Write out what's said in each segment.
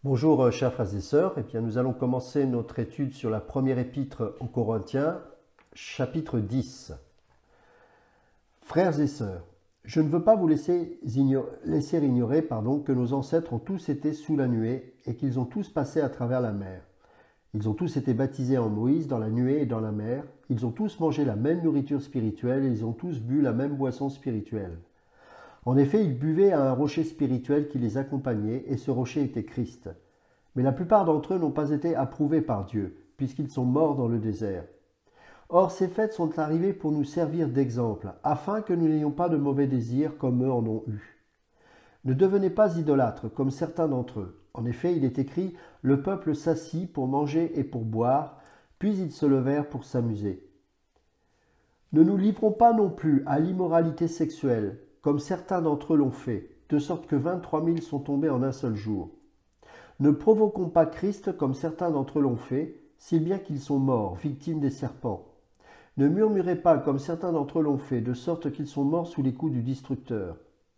Bonjour chers frères et sœurs, nous allons commencer notre étude sur la première épître aux Corinthiens, chapitre 10. Frères et sœurs, je ne veux pas vous laisser ignorer que nos ancêtres ont tous été sous la nuée et qu'ils ont tous passé à travers la mer. Ils ont tous été baptisés en Moïse dans la nuée et dans la mer, ils ont tous mangé la même nourriture spirituelle et ils ont tous bu la même boisson spirituelle. En effet, ils buvaient à un rocher spirituel qui les accompagnait, et ce rocher était Christ. Mais la plupart d'entre eux n'ont pas été approuvés par Dieu, puisqu'ils sont morts dans le désert. Or, ces fêtes sont arrivées pour nous servir d'exemple, afin que nous n'ayons pas de mauvais désirs comme eux en ont eu. Ne devenez pas idolâtres, comme certains d'entre eux. En effet, il est écrit « Le peuple s'assit pour manger et pour boire, puis ils se levèrent pour s'amuser. » Ne nous livrons pas non plus à l'immoralité sexuelle, comme certains d'entre eux l'ont fait, de sorte que 23 000 sont tombés en un seul jour. Ne provoquons pas Christ comme certains d'entre eux l'ont fait, si bien qu'ils sont morts, victimes des serpents. Ne murmurez pas comme certains d'entre eux l'ont fait, de sorte qu'ils sont morts sous les coups du destructeur.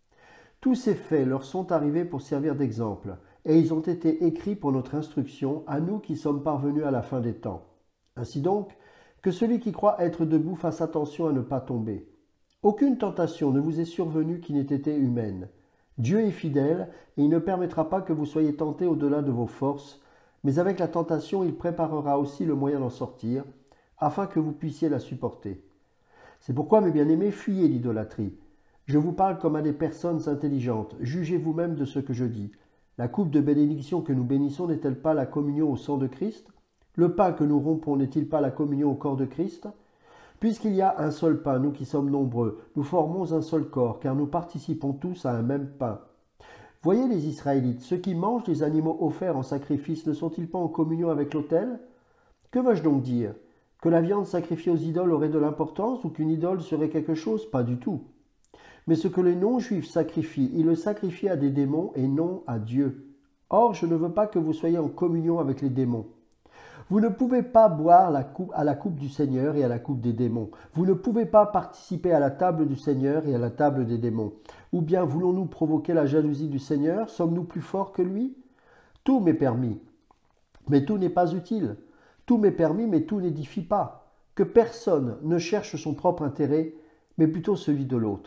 Tous ces faits leur sont arrivés pour servir d'exemple, et ils ont été écrits pour notre instruction, à nous qui sommes parvenus à la fin des temps. Ainsi donc, que celui qui croit être debout fasse attention à ne pas tomber. Aucune tentation ne vous est survenue qui n'ait été humaine. Dieu est fidèle et il ne permettra pas que vous soyez tentés au-delà de vos forces, mais avec la tentation, il préparera aussi le moyen d'en sortir, afin que vous puissiez la supporter. C'est pourquoi, mes bien-aimés, fuyez l'idolâtrie. Je vous parle comme à des personnes intelligentes. Jugez vous-même de ce que je dis. La coupe de bénédiction que nous bénissons n'est-elle pas la communion au sang de Christ? Le pain que nous rompons n'est-il pas la communion au corps de Christ? Puisqu'il y a un seul pain, nous qui sommes nombreux, nous formons un seul corps, car nous participons tous à un même pain. Voyez les Israélites, ceux qui mangent les animaux offerts en sacrifice ne sont-ils pas en communion avec l'autel? Que veux-je donc dire? Que la viande sacrifiée aux idoles aurait de l'importance ou qu'une idole serait quelque chose? Pas du tout. Mais ce que les non-juifs sacrifient, ils le sacrifient à des démons et non à Dieu. Or, je ne veux pas que vous soyez en communion avec les démons. Vous ne pouvez pas boire à la coupe du Seigneur et à la coupe des démons. Vous ne pouvez pas participer à la table du Seigneur et à la table des démons. Ou bien voulons-nous provoquer la jalousie du Seigneur? Sommes-nous plus forts que lui? Tout m'est permis, mais tout n'est pas utile. Tout m'est permis, mais tout n'édifie pas. Que personne ne cherche son propre intérêt, mais plutôt celui de l'autre.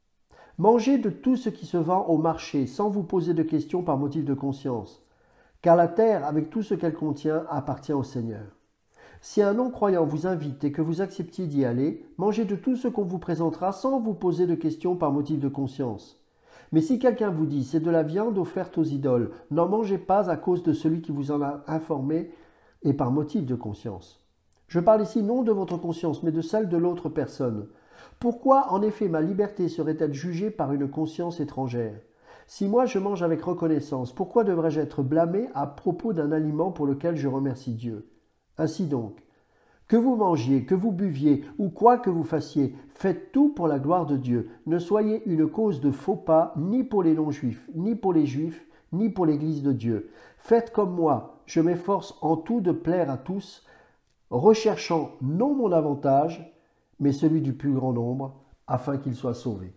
Mangez de tout ce qui se vend au marché, sans vous poser de questions par motif de conscience. Car la terre, avec tout ce qu'elle contient, appartient au Seigneur. Si un non-croyant vous invite et que vous acceptiez d'y aller, mangez de tout ce qu'on vous présentera sans vous poser de questions par motif de conscience. Mais si quelqu'un vous dit « c'est de la viande offerte aux idoles », n'en mangez pas à cause de celui qui vous en a informé et par motif de conscience. Je parle ici non de votre conscience, mais de celle de l'autre personne. Pourquoi, en effet, ma liberté serait-elle jugée par une conscience étrangère ? Si moi je mange avec reconnaissance, pourquoi devrais-je être blâmé à propos d'un aliment pour lequel je remercie Dieu? Ainsi donc, que vous mangiez, que vous buviez, ou quoi que vous fassiez, faites tout pour la gloire de Dieu. Ne soyez une cause de faux pas, ni pour les non-juifs, ni pour les juifs, ni pour l'Église de Dieu. Faites comme moi, je m'efforce en tout de plaire à tous, recherchant non mon avantage, mais celui du plus grand nombre, afin qu'ils soient sauvés.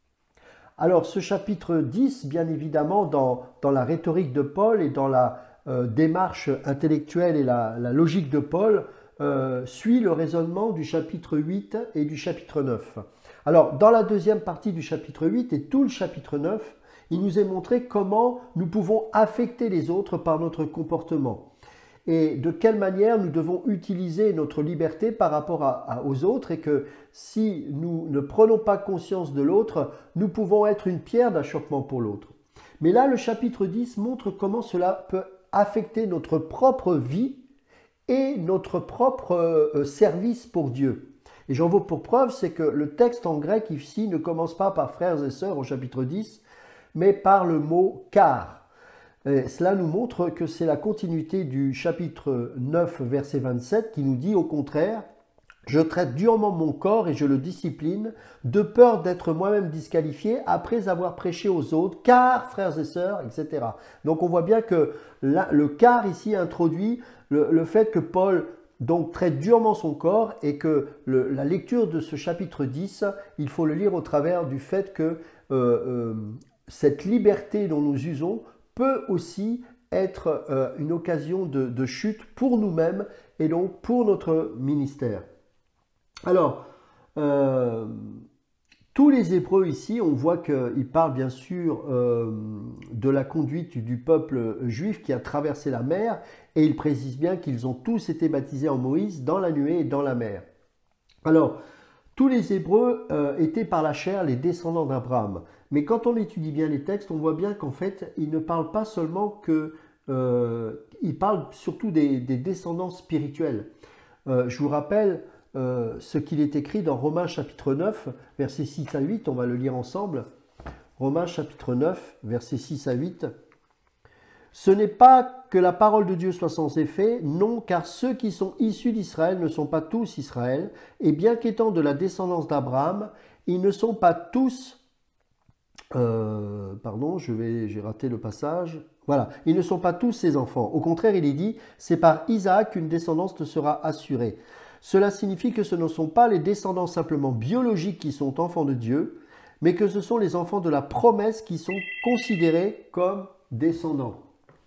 Alors, ce chapitre 10, bien évidemment, dans la rhétorique de Paul et dans la démarche intellectuelle et la logique de Paul, suit le raisonnement du chapitre 8 et du chapitre 9. Alors, dans la deuxième partie du chapitre 8 et tout le chapitre 9, il nous est montré comment nous pouvons affecter les autres par notre comportement et de quelle manière nous devons utiliser notre liberté par rapport aux autres et que si nous ne prenons pas conscience de l'autre, nous pouvons être une pierre d'achoppement pour l'autre. Mais là, le chapitre 10 montre comment cela peut affecter notre propre vie et notre propre service pour Dieu. Et j'en veux pour preuve, c'est que le texte en grec ici ne commence pas par frères et sœurs au chapitre 10, mais par le mot « car ». Et cela nous montre que c'est la continuité du chapitre 9, verset 27, qui nous dit au contraire « Je traite durement mon corps et je le discipline, de peur d'être moi-même disqualifié après avoir prêché aux autres, car, frères et sœurs, etc. » Donc on voit bien que le « car » ici introduit le fait que Paul donc traite durement son corps et que la lecture de ce chapitre 10, il faut le lire au travers du fait que cette liberté dont nous usons peut aussi être une occasion de chute pour nous-mêmes et donc pour notre ministère. Alors, tous les Hébreux ici, on voit qu'ils parlent bien sûr de la conduite du peuple juif qui a traversé la mer, et ils précisent bien qu'ils ont tous été baptisés en Moïse dans la nuée et dans la mer. Alors, tous les Hébreux étaient par la chair les descendants d'Abraham. Mais quand on étudie bien les textes, on voit bien qu'en fait, ils ne parlent pas seulement que... ils parlent surtout des descendants spirituels. Je vous rappelle ce qu'il est écrit dans Romains chapitre 9, versets 6 à 8. On va le lire ensemble. Romains chapitre 9, versets 6 à 8. Ce n'est pas que la parole de Dieu soit sans effet, non, car ceux qui sont issus d'Israël ne sont pas tous Israël, et bien qu'étant de la descendance d'Abraham, ils ne sont pas tous... pardon, j'ai raté le passage. Voilà, ils ne sont pas tous ses enfants. Au contraire, il est dit, c'est par Isaac qu'une descendance te sera assurée. Cela signifie que ce ne sont pas les descendants simplement biologiques qui sont enfants de Dieu, mais que ce sont les enfants de la promesse qui sont considérés comme descendants.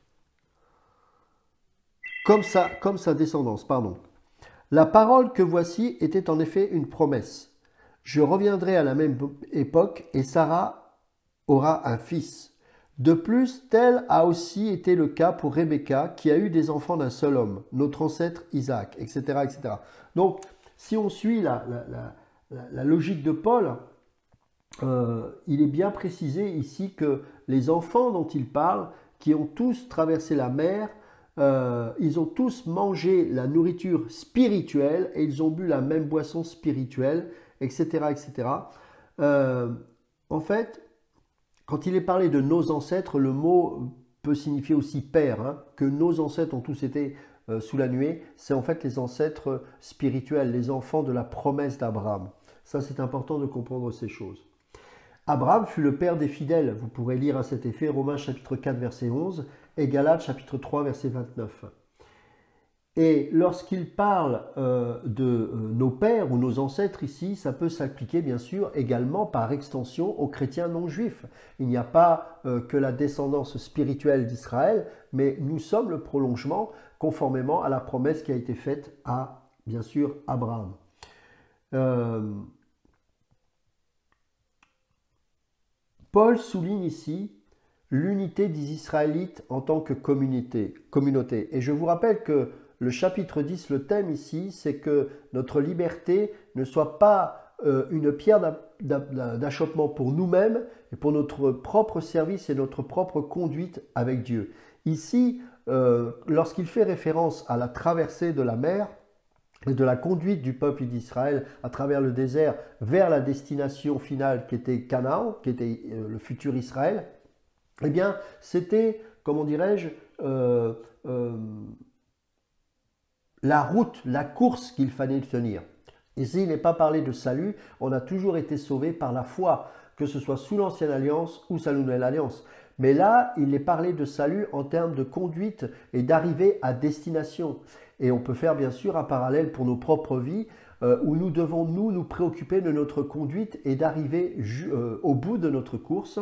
Comme sa descendance, pardon. La parole que voici était en effet une promesse. Je reviendrai à la même époque et Sarah aura un fils. De plus, tel a aussi été le cas pour Rebecca, qui a eu des enfants d'un seul homme, notre ancêtre Isaac, etc. etc. Donc, si on suit la logique de Paul, il est bien précisé ici que les enfants dont il parle, qui ont tous traversé la mer, ils ont tous mangé la nourriture spirituelle et ils ont bu la même boisson spirituelle, etc. etc. En fait, quand il est parlé de nos ancêtres, le mot peut signifier aussi père, hein, que nos ancêtres ont tous été sous la nuée, c'est en fait les ancêtres spirituels, les enfants de la promesse d'Abraham. Ça, c'est important de comprendre ces choses. Abraham fut le père des fidèles. Vous pourrez lire à cet effet Romains chapitre 4, verset 11 et Galates chapitre 3, verset 29. Et lorsqu'il parle de nos pères ou nos ancêtres ici, ça peut s'appliquer bien sûr également par extension aux chrétiens non juifs. Il n'y a pas que la descendance spirituelle d'Israël, mais nous sommes le prolongement conformément à la promesse qui a été faite à, bien sûr, Abraham. Paul souligne ici l'unité des Israélites en tant que communauté. Et je vous rappelle que le chapitre 10, le thème ici, c'est que notre liberté ne soit pas une pierre d'achoppement pour nous-mêmes et pour notre propre service et notre propre conduite avec Dieu. Ici, lorsqu'il fait référence à la traversée de la mer et de la conduite du peuple d'Israël à travers le désert vers la destination finale qui était Canaan, qui était le futur Israël, eh bien, c'était, comment dirais-je, la route, la course qu'il fallait tenir. Ici, il n'est pas parlé de salut, on a toujours été sauvés par la foi, que ce soit sous l'Ancienne Alliance ou sous la Nouvelle Alliance. Mais là, il est parlé de salut en termes de conduite et d'arrivée à destination. Et on peut faire bien sûr un parallèle pour nos propres vies, où nous devons nous préoccuper de notre conduite et d'arriver au bout de notre course.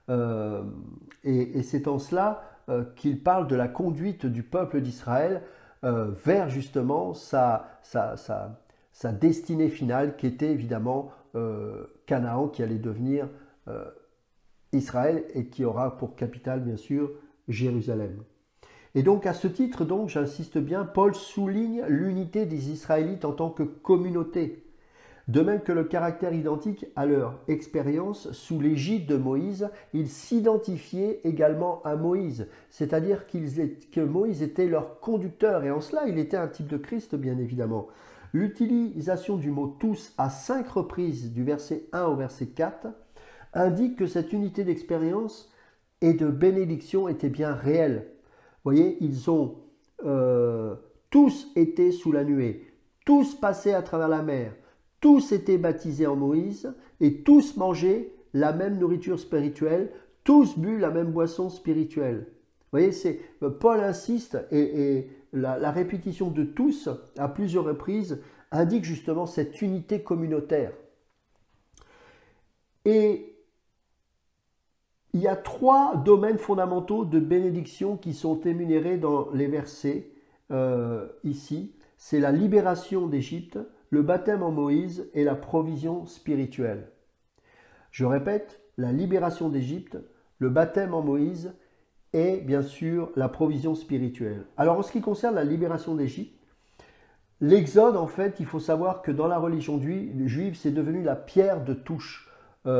Et c'est en cela qu'il parle de la conduite du peuple d'Israël vers justement sa destinée finale qui était évidemment Canaan, qui allait devenir Israël et qui aura pour capitale bien sûr Jérusalem. Et donc à ce titre, donc, j'insiste bien, Paul souligne l'unité des Israélites en tant que communauté. De même que le caractère identique à leur expérience sous l'égide de Moïse, ils s'identifiaient également à Moïse, c'est-à-dire que Moïse était leur conducteur, et en cela il était un type de Christ bien évidemment. L'utilisation du mot « tous » à 5 reprises du verset 1 au verset 4 indique que cette unité d'expérience et de bénédiction était bien réelle. Vous voyez, ils ont tous été sous la nuée, tous passé à travers la mer, tous étaient baptisés en Moïse et tous mangeaient la même nourriture spirituelle, tous bu la même boisson spirituelle. Vous voyez, Paul insiste et la répétition de tous à plusieurs reprises indique justement cette unité communautaire. Et il y a 3 domaines fondamentaux de bénédiction qui sont énumérés dans les versets ici. C'est la libération d'Égypte, le baptême en Moïse et la provision spirituelle. Je répète, la libération d'Égypte, le baptême en Moïse et bien sûr la provision spirituelle. Alors en ce qui concerne la libération d'Égypte, l'Exode, en fait, il faut savoir que dans la religion juive, c'est devenu la pierre de touche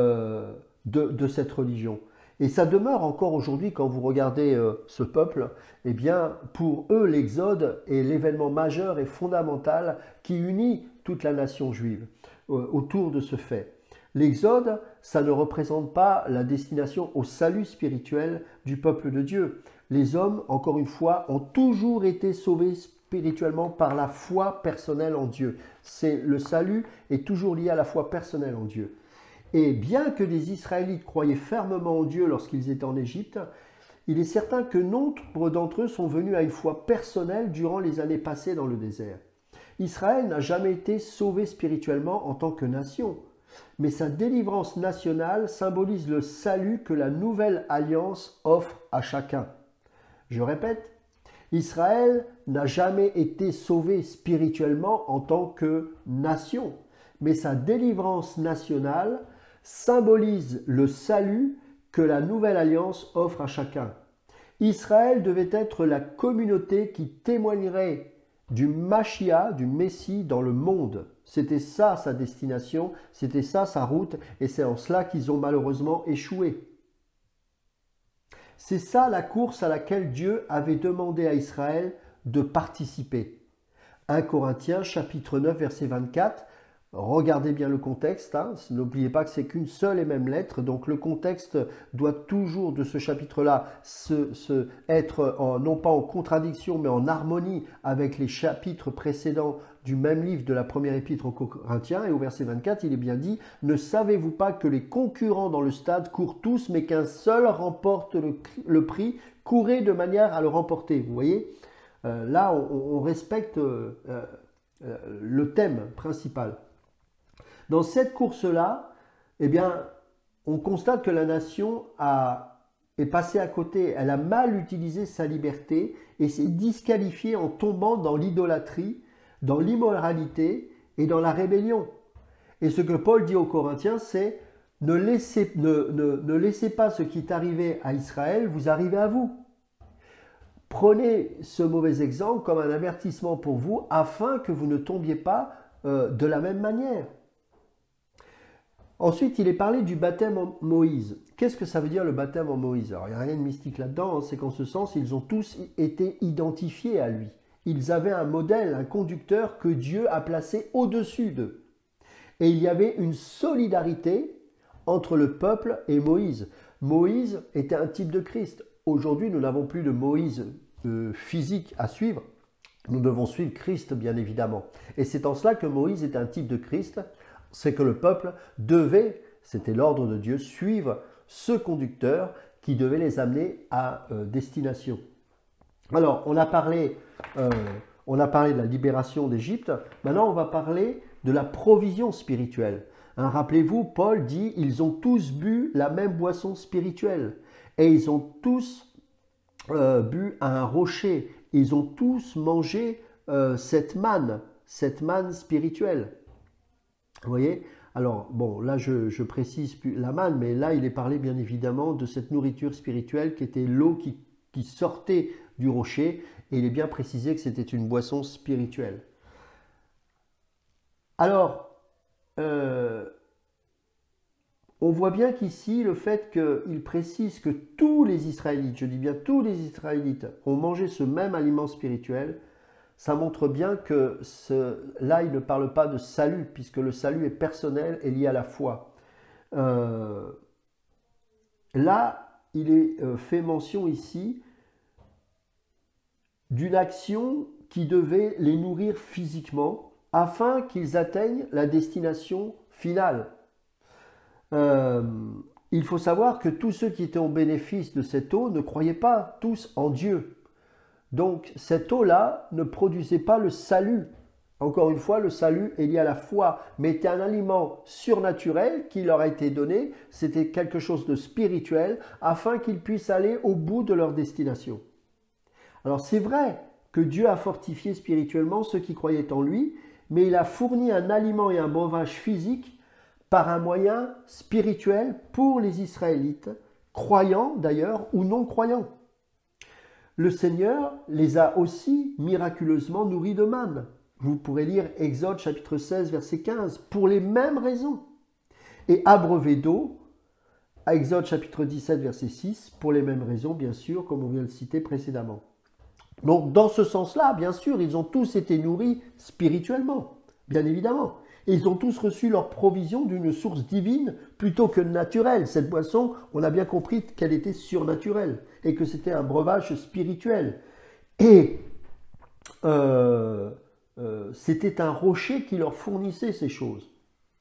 de cette religion. Et ça demeure encore aujourd'hui quand vous regardez ce peuple, eh bien pour eux l'Exode est l'événement majeur et fondamental qui unit toute la nation juive autour de ce fait. L'Exode, ça ne représente pas la destination au salut spirituel du peuple de Dieu. Les hommes, encore une fois, ont toujours été sauvés spirituellement par la foi personnelle en Dieu. Le salut est toujours lié à la foi personnelle en Dieu. Et bien que des Israélites croyaient fermement en Dieu lorsqu'ils étaient en Égypte, il est certain que nombre d'entre eux sont venus à une foi personnelle durant les années passées dans le désert. Israël n'a jamais été sauvé spirituellement en tant que nation, mais sa délivrance nationale symbolise le salut que la nouvelle alliance offre à chacun. Je répète, Israël n'a jamais été sauvé spirituellement en tant que nation, mais sa délivrance nationale symbolise le salut que la nouvelle alliance offre à chacun. Israël devait être la communauté qui témoignerait du Mashiach, du Messie dans le monde. C'était ça sa destination, c'était ça sa route, et c'est en cela qu'ils ont malheureusement échoué. C'est ça la course à laquelle Dieu avait demandé à Israël de participer. 1 Corinthiens chapitre 9 verset 24. Regardez bien le contexte, hein. N'oubliez pas que c'est qu'une seule et même lettre, donc le contexte doit toujours de ce chapitre-là être non pas en contradiction mais en harmonie avec les chapitres précédents du même livre de la première épître aux Corinthiens. Et au verset 24, il est bien dit « Ne savez-vous pas que les concurrents dans le stade courent tous, mais qu'un seul remporte le prix? Courez de manière à le remporter. » Vous voyez, là on respecte le thème principal. Dans cette course-là, eh bien, on constate que la nation est passée à côté. Elle a mal utilisé sa liberté et s'est disqualifiée en tombant dans l'idolâtrie, dans l'immoralité et dans la rébellion. Et ce que Paul dit aux Corinthiens, c'est ne laissez pas ce qui est arrivé à Israël vous arriver à vous. Prenez ce mauvais exemple comme un avertissement pour vous afin que vous ne tombiez pas de la même manière. Ensuite, il est parlé du baptême en Moïse. Qu'est-ce que ça veut dire le baptême en Moïse? Alors, il n'y a rien de mystique là-dedans, hein, c'est qu'en ce sens, ils ont tous été identifiés à lui. Ils avaient un modèle, un conducteur que Dieu a placé au-dessus d'eux. Et il y avait une solidarité entre le peuple et Moïse. Moïse était un type de Christ. Aujourd'hui, nous n'avons plus de Moïse physique à suivre. Nous devons suivre Christ, bien évidemment. Et c'est en cela que Moïse est un type de Christ. C'est que le peuple devait, c'était l'ordre de Dieu, suivre ce conducteur qui devait les amener à destination. Alors, on a parlé de la libération d'Égypte. Maintenant, on va parler de la provision spirituelle. Hein, rappelez-vous, Paul dit, ils ont tous bu la même boisson spirituelle. Et ils ont tous bu à un rocher. Ils ont tous mangé cette manne spirituelle. Vous voyez? Alors, bon, là, je précise plus la manne, mais là, il est parlé, bien évidemment, de cette nourriture spirituelle qui était l'eau qui sortait du rocher, et il est bien précisé que c'était une boisson spirituelle. Alors, on voit bien qu'ici, le fait qu'il précise que tous les Israélites, je dis bien tous les Israélites, ont mangé ce même aliment spirituel, ça montre bien que là, il ne parle pas de salut, puisque le salut est personnel et lié à la foi. Là, il est fait mention ici d'une action qui devait les nourrir physiquement afin qu'ils atteignent la destination finale. Il faut savoir que tous ceux qui étaient au bénéfice de cette eau ne croyaient pas tous en Dieu. Donc cette eau-là ne produisait pas le salut Encore une fois, le salut est lié à la foi, mais était un aliment surnaturel qui leur a été donné, c'était quelque chose de spirituel, afin qu'ils puissent aller au bout de leur destination. Alors c'est vrai que Dieu a fortifié spirituellement ceux qui croyaient en lui, mais il a fourni un aliment et un breuvage physique par un moyen spirituel pour les Israélites, croyants d'ailleurs ou non croyants. Le Seigneur les a aussi miraculeusement nourris de manne. Vous pourrez lire Exode chapitre 16 verset 15 pour les mêmes raisons. Et abreuvés d'eau, Exode chapitre 17 verset 6 pour les mêmes raisons bien sûr comme on vient de le citer précédemment. Donc dans ce sens-là, bien sûr, ils ont tous été nourris spirituellement, bien évidemment. Et ils ont tous reçu leur provision d'une source divine plutôt que naturelle. Cette boisson, on a bien compris qu'elle était surnaturelle et que c'était un breuvage spirituel. Et c'était un rocher qui leur fournissait ces choses.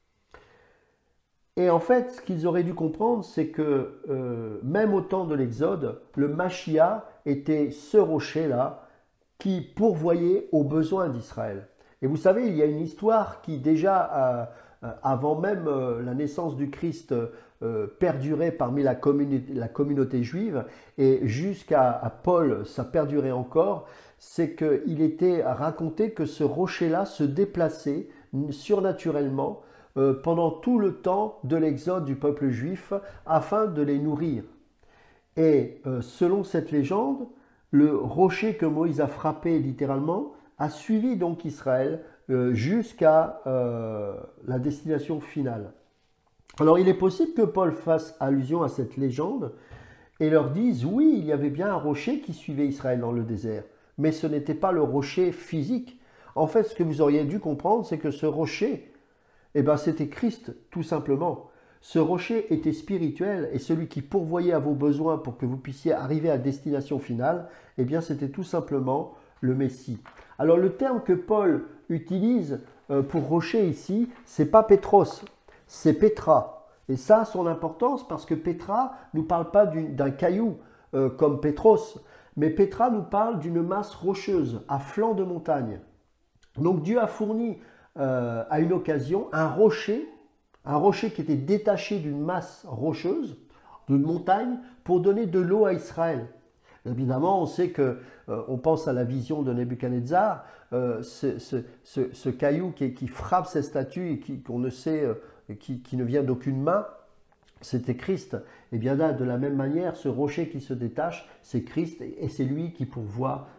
Et en fait, ce qu'ils auraient dû comprendre, c'est que même au temps de l'Exode, le Mashiach était ce rocher-là qui pourvoyait aux besoins d'Israël. Et vous savez, il y a une histoire qui déjà, avant même la naissance du Christ, perdurait parmi la communauté juive, et jusqu'à Paul, ça perdurait encore, c'est qu'il était raconté que ce rocher-là se déplaçait surnaturellement pendant tout le temps de l'exode du peuple juif afin de les nourrir. Et selon cette légende, le rocher que Moïse a frappé littéralement a suivi donc Israël jusqu'à la destination finale. Alors il est possible que Paul fasse allusion à cette légende et leur dise oui, il y avait bien un rocher qui suivait Israël dans le désert, mais ce n'était pas le rocher physique. En fait, ce que vous auriez dû comprendre, c'est que ce rocher, eh ben, c'était Christ, tout simplement. Ce rocher était spirituel et celui qui pourvoyait à vos besoins pour que vous puissiez arriver à destination finale, eh bien, c'était tout simplement le Messie. Alors, le terme que Paul utilise pour rocher ici, c'est pas Pétros, c'est Pétra. Et ça a son importance parce que Pétra ne nous parle pas d'un caillou comme Pétros, mais Pétra nous parle d'une masse rocheuse à flanc de montagne. Donc, Dieu a fourni à une occasion un rocher qui était détaché d'une masse rocheuse, d'une montagne, pour donner de l'eau à Israël. Évidemment, on sait que, on pense à la vision de Nebuchadnezzar, ce caillou qui frappe ces statues et qu'on ne sait, qui ne vient d'aucune main, c'était Christ. Et bien là, de la même manière, ce rocher qui se détache, c'est Christ et c'est lui qui pourvoit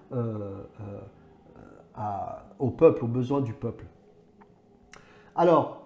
au peuple, aux besoins du peuple. Alors,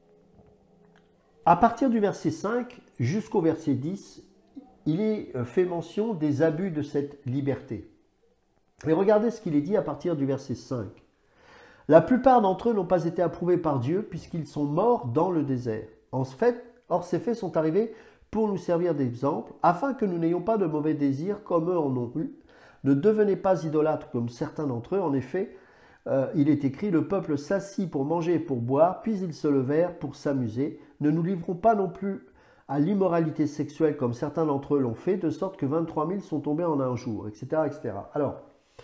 à partir du verset 5 jusqu'au verset 10, il est fait mention des abus de cette liberté. Et regardez ce qu'il est dit à partir du verset 5. La plupart d'entre eux n'ont pas été approuvés par Dieu puisqu'ils sont morts dans le désert. Or, ces faits sont arrivés pour nous servir d'exemple, afin que nous n'ayons pas de mauvais désirs comme eux en ont eu. Ne devenez pas idolâtres comme certains d'entre eux. En effet, il est écrit, le peuple s'assit pour manger et pour boire, puis ils se levèrent pour s'amuser. Ne nous livrons pas non plus à l'immoralité sexuelle comme certains d'entre eux l'ont fait, de sorte que 23 000 sont tombés en un jour, etc. etc. Alors,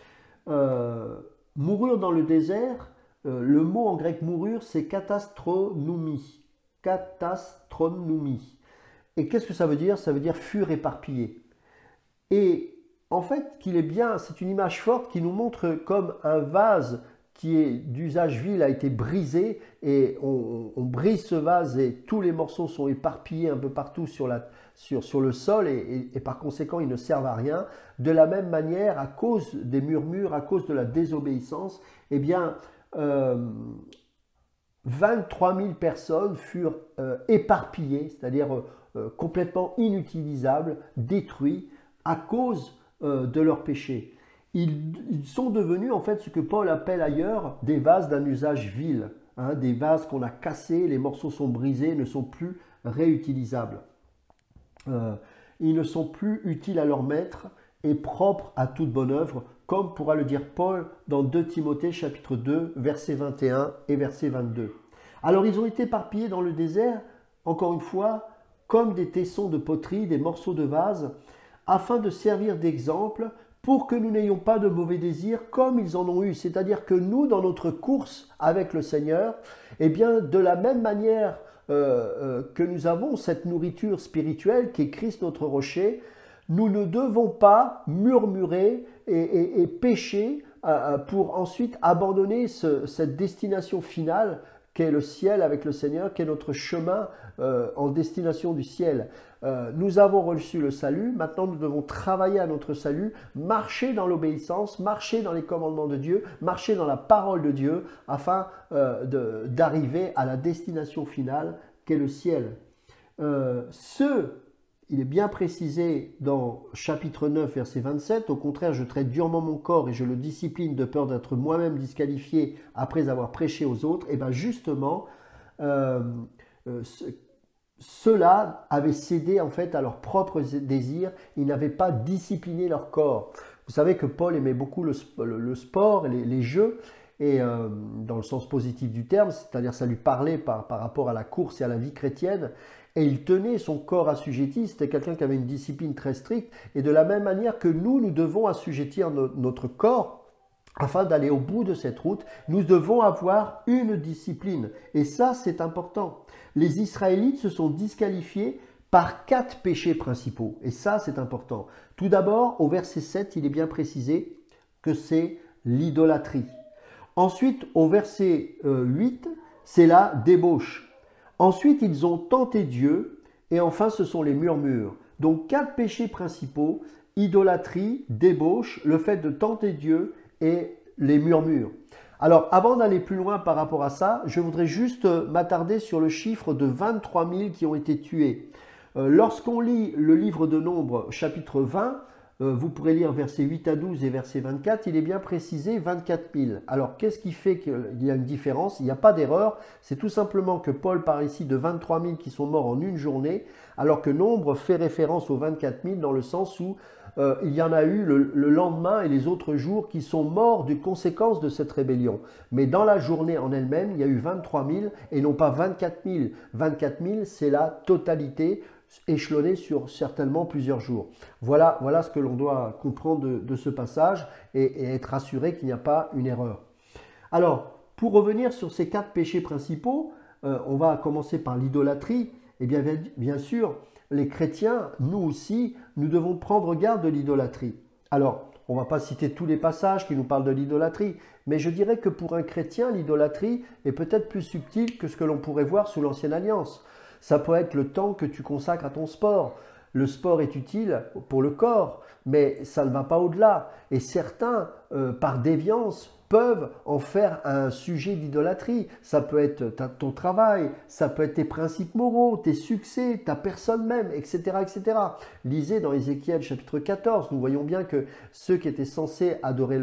mourir dans le désert, le mot en grec mourir, c'est katastronoumie. Katastronoumie. Et qu'est-ce que ça veut dire? Ça veut dire fuir éparpillé. Et en fait, qu'il est bien, c'est une image forte qui nous montre comme un vase qui est d'usage vil a été brisé et on brise ce vase et tous les morceaux sont éparpillés un peu partout sur le sol et par conséquent ils ne servent à rien. De la même manière, à cause des murmures, à cause de la désobéissance, eh bien 23 000 personnes furent éparpillées, c'est-à-dire complètement inutilisables, détruits à cause de leur péché. Ils sont devenus en fait ce que Paul appelle ailleurs des vases d'un usage vil, hein, des vases qu'on a cassés, les morceaux sont brisés, ne sont plus réutilisables. Ils ne sont plus utiles à leur maître et propres à toute bonne œuvre, comme pourra le dire Paul dans 2 Timothée chapitre 2, versets 21 et verset 22. Alors ils ont été éparpillés dans le désert, encore une fois, comme des tessons de poterie, des morceaux de vase, afin de servir d'exemple pour que nous n'ayons pas de mauvais désirs comme ils en ont eu. C'est-à-dire que nous, dans notre course avec le Seigneur, eh bien, de la même manière que nous avons cette nourriture spirituelle qui est Christ notre rocher, nous ne devons pas murmurer et pécher pour ensuite abandonner cette destination finale qu'est le ciel avec le Seigneur, qu'est notre chemin en destination du ciel. Nous avons reçu le salut, maintenant nous devons travailler à notre salut, marcher dans l'obéissance, marcher dans les commandements de Dieu, marcher dans la parole de Dieu, afin d'arriver à la destination finale qu'est le ciel. Il est bien précisé dans chapitre 9, verset 27, « Au contraire, je traite durement mon corps et je le discipline de peur d'être moi-même disqualifié après avoir prêché aux autres. » Et bien justement, ceux-là avaient cédé en fait à leurs propres désirs, ils n'avaient pas discipliné leur corps. Vous savez que Paul aimait beaucoup le sport, les jeux, et dans le sens positif du terme, c'est-à-dire ça lui parlait par rapport à la course et à la vie chrétienne, et il tenait son corps assujetti. C'était quelqu'un qui avait une discipline très stricte, et de la même manière que nous devons assujettir notre corps afin d'aller au bout de cette route, nous devons avoir une discipline, et ça c'est important. Les Israélites se sont disqualifiés par 4 péchés principaux, et ça c'est important. Tout d'abord, au verset 7, il est bien précisé que c'est l'idolâtrie. Ensuite, au verset 8, c'est la débauche. Ensuite, ils ont tenté Dieu, et enfin, ce sont les murmures. Donc, 4 péchés principaux, idolâtrie, débauche, le fait de tenter Dieu et les murmures. Alors, avant d'aller plus loin par rapport à ça, je voudrais juste m'attarder sur le chiffre de 23 000 qui ont été tués. Lorsqu'on lit le livre de Nombres, chapitre 20, vous pourrez lire versets 8 à 12 et verset 24, il est bien précisé 24 000. Alors, qu'est-ce qui fait qu'il y a une différence? Il n'y a pas d'erreur, c'est tout simplement que Paul parle ici de 23 000 qui sont morts en une journée, alors que Nombre fait référence aux 24 000 dans le sens où il y en a eu le lendemain et les autres jours qui sont morts des conséquences de cette rébellion. Mais dans la journée en elle-même, il y a eu 23 000 et non pas 24 000. 24 000, c'est la totalité, échelonné sur certainement plusieurs jours. Voilà ce que l'on doit comprendre de ce passage et être assuré qu'il n'y a pas une erreur. Alors, pour revenir sur ces 4 péchés principaux, on va commencer par l'idolâtrie. Et bien sûr, les chrétiens, nous aussi, nous devons prendre garde de l'idolâtrie. Alors, on ne va pas citer tous les passages qui nous parlent de l'idolâtrie, mais je dirais que pour un chrétien, l'idolâtrie est peut-être plus subtile que ce que l'on pourrait voir sous l'Ancienne Alliance. Ça peut être le temps que tu consacres à ton sport. Le sport est utile pour le corps, mais ça ne va pas au-delà. Et certains, par déviance, peuvent en faire un sujet d'idolâtrie. Ça peut être ton travail, ça peut être tes principes moraux, tes succès, ta personne même, etc. etc. Lisez dans Ézéchiel chapitre 14, nous voyons bien que ceux qui étaient censés adorer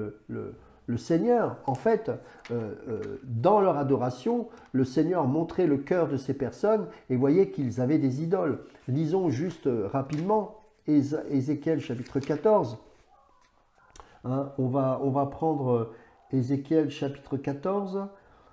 le Seigneur, en fait, dans leur adoration, le Seigneur montrait le cœur de ces personnes et voyait qu'ils avaient des idoles. Lisons juste rapidement Ézéchiel chapitre 14. Hein, on va prendre Ézéchiel chapitre 14,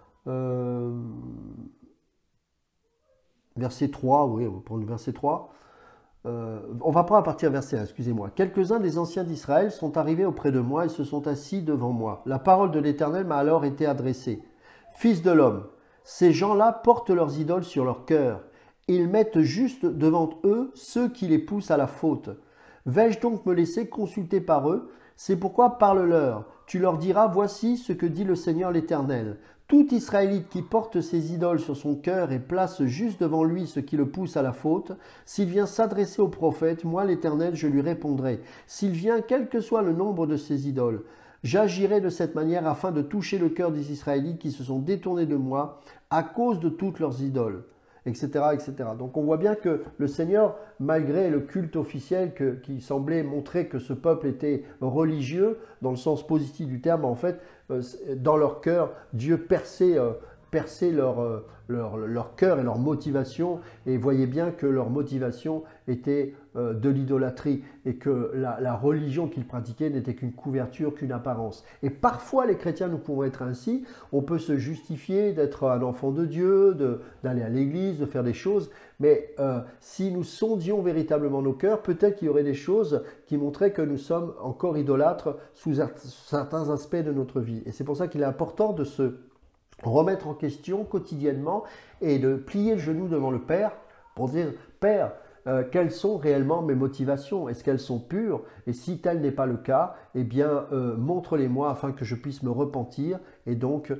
verset 3, oui, on va prendre le verset 3. On va prendre à partir du verset 1, excusez-moi. « Quelques-uns des anciens d'Israël sont arrivés auprès de moi et se sont assis devant moi. La parole de l'Éternel m'a alors été adressée. Fils de l'homme, ces gens-là portent leurs idoles sur leur cœur. Ils mettent juste devant eux ceux qui les poussent à la faute. Vais-je donc me laisser consulter par eux? C'est pourquoi parle-leur. Tu leur diras, voici ce que dit le Seigneur l'Éternel. Tout Israélite qui porte ses idoles sur son cœur et place juste devant lui ce qui le pousse à la faute, s'il vient s'adresser au prophète, moi l'Éternel, je lui répondrai. S'il vient, quel que soit le nombre de ses idoles, j'agirai de cette manière afin de toucher le cœur des Israélites qui se sont détournés de moi à cause de toutes leurs idoles. Etc., etc. Donc on voit bien que le Seigneur, malgré le culte officiel qui semblait montrer que ce peuple était religieux, dans le sens positif du terme, en fait, dans leur cœur, Dieu perçait percer leur cœur et leur motivation, et voyaient bien que leur motivation était de l'idolâtrie et que la religion qu'ils pratiquaient n'était qu'une couverture, qu'une apparence. Et parfois les chrétiens, nous pouvons être ainsi, on peut se justifier d'être un enfant de Dieu, d'aller à l'église, de faire des choses, mais si nous sondions véritablement nos cœurs, peut-être qu'il y aurait des choses qui montraient que nous sommes encore idolâtres sous certains aspects de notre vie. Et c'est pour ça qu'il est important de se remettre en question quotidiennement et de plier le genou devant le Père pour dire « Père, quelles sont réellement mes motivations? Est-ce qu'elles sont pures? Et si tel n'est pas le cas, eh bien, montre-les-moi afin que je puisse me repentir et donc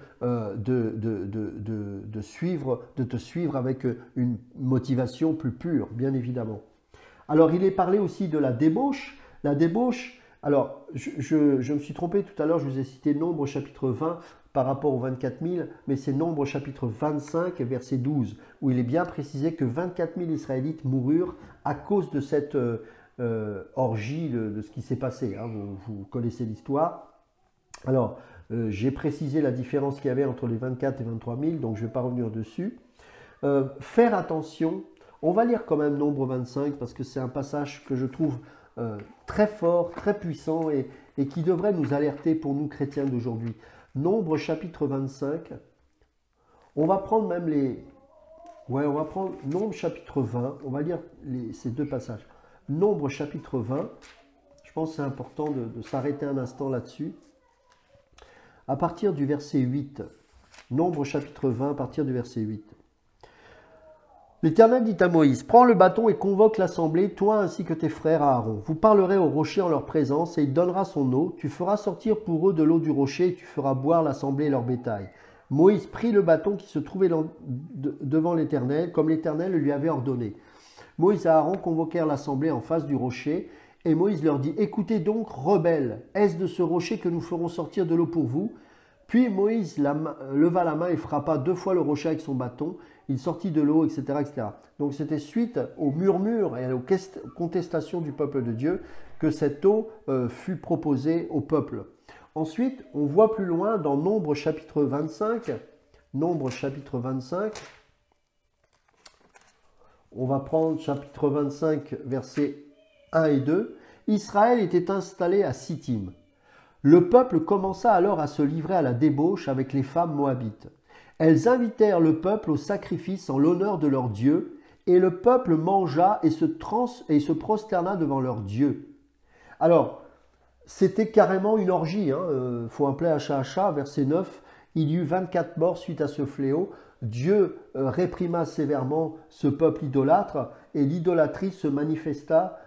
de te suivre avec une motivation plus pure, bien évidemment. » Alors, il est parlé aussi de la débauche. La débauche, alors, je me suis trompé tout à l'heure, je vous ai cité Nombre chapitre 20 par rapport aux 24 000, mais c'est Nombre chapitre 25 verset 12, où il est bien précisé que 24 000 Israélites moururent à cause de cette orgie, de ce qui s'est passé. Hein. Vous connaissez l'histoire. Alors, j'ai précisé la différence qu'il y avait entre les 24 et 23 000, donc je ne vais pas revenir dessus. Faire attention, on va lire quand même Nombre 25, parce que c'est un passage que je trouve très fort, très puissant et qui devrait nous alerter pour nous chrétiens d'aujourd'hui. Nombre chapitre 25, on va prendre même on va prendre Nombre chapitre 20, on va lire ces deux passages. Nombre chapitre 20, je pense que c'est important de s'arrêter un instant là-dessus. À partir du verset 8, Nombre chapitre 20, à partir du verset 8. L'Éternel dit à Moïse, « Prends le bâton et convoque l'assemblée, toi ainsi que tes frères Aaron. Vous parlerez au rocher en leur présence, et il donnera son eau. Tu feras sortir pour eux de l'eau du rocher, et tu feras boire l'assemblée et leur bétail. » Moïse prit le bâton qui se trouvait devant l'Éternel, comme l'Éternel le lui avait ordonné. Moïse et Aaron convoquèrent l'assemblée en face du rocher, et Moïse leur dit, « Écoutez donc, rebelles, est-ce de ce rocher que nous ferons sortir de l'eau pour vous ?» Puis Moïse leva la main et frappa 2 fois le rocher avec son bâton. Il sortit de l'eau, etc., etc. Donc c'était suite aux murmures et aux contestations du peuple de Dieu que cette eau fut proposée au peuple. Ensuite, on voit plus loin dans Nombre chapitre 25. Nombre chapitre 25. On va prendre chapitre 25, versets 1 et 2. Israël était installé à Sittim. Le peuple commença alors à se livrer à la débauche avec les femmes moabites. Elles invitèrent le peuple au sacrifice en l'honneur de leur Dieu, et le peuple mangea et se prosterna devant leur Dieu. Alors, c'était carrément une orgie. Faut appeler un chat à chat, verset 9. Il y eut 24 morts suite à ce fléau. Dieu réprima sévèrement ce peuple idolâtre, et l'idolâtrie se manifesta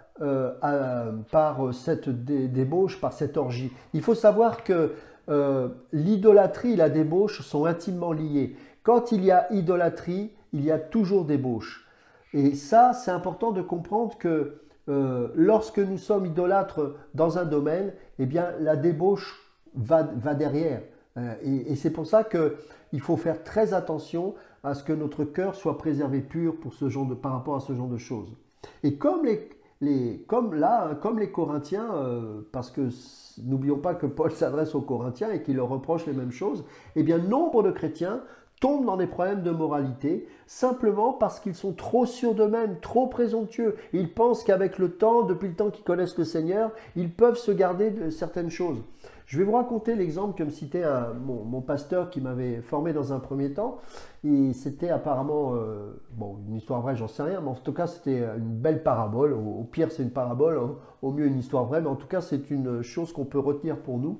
par cette débauche, par cette orgie. Il faut savoir que l'idolâtrie et la débauche sont intimement liées. Quand il y a idolâtrie, il y a toujours débauche. Et ça, c'est important de comprendre que lorsque nous sommes idolâtres dans un domaine, eh bien, la débauche va derrière. Et c'est pour ça qu'il faut faire très attention à ce que notre cœur soit préservé pur pour par rapport à ce genre de choses. Et comme les Corinthiens, parce que n'oublions pas que Paul s'adresse aux Corinthiens et qu'il leur reproche les mêmes choses, eh bien nombre de chrétiens tombent dans des problèmes de moralité simplement parce qu'ils sont trop sûrs d'eux-mêmes, trop présomptueux. Ils pensent qu'avec le temps, depuis le temps qu'ils connaissent le Seigneur, ils peuvent se garder de certaines choses. Je vais vous raconter l'exemple que me citait mon pasteur qui m'avait formé dans un premier temps. C'était apparemment, une histoire vraie, j'en sais rien, mais en tout cas c'était une belle parabole. Au pire c'est une parabole, au mieux une histoire vraie, mais en tout cas c'est une chose qu'on peut retenir pour nous.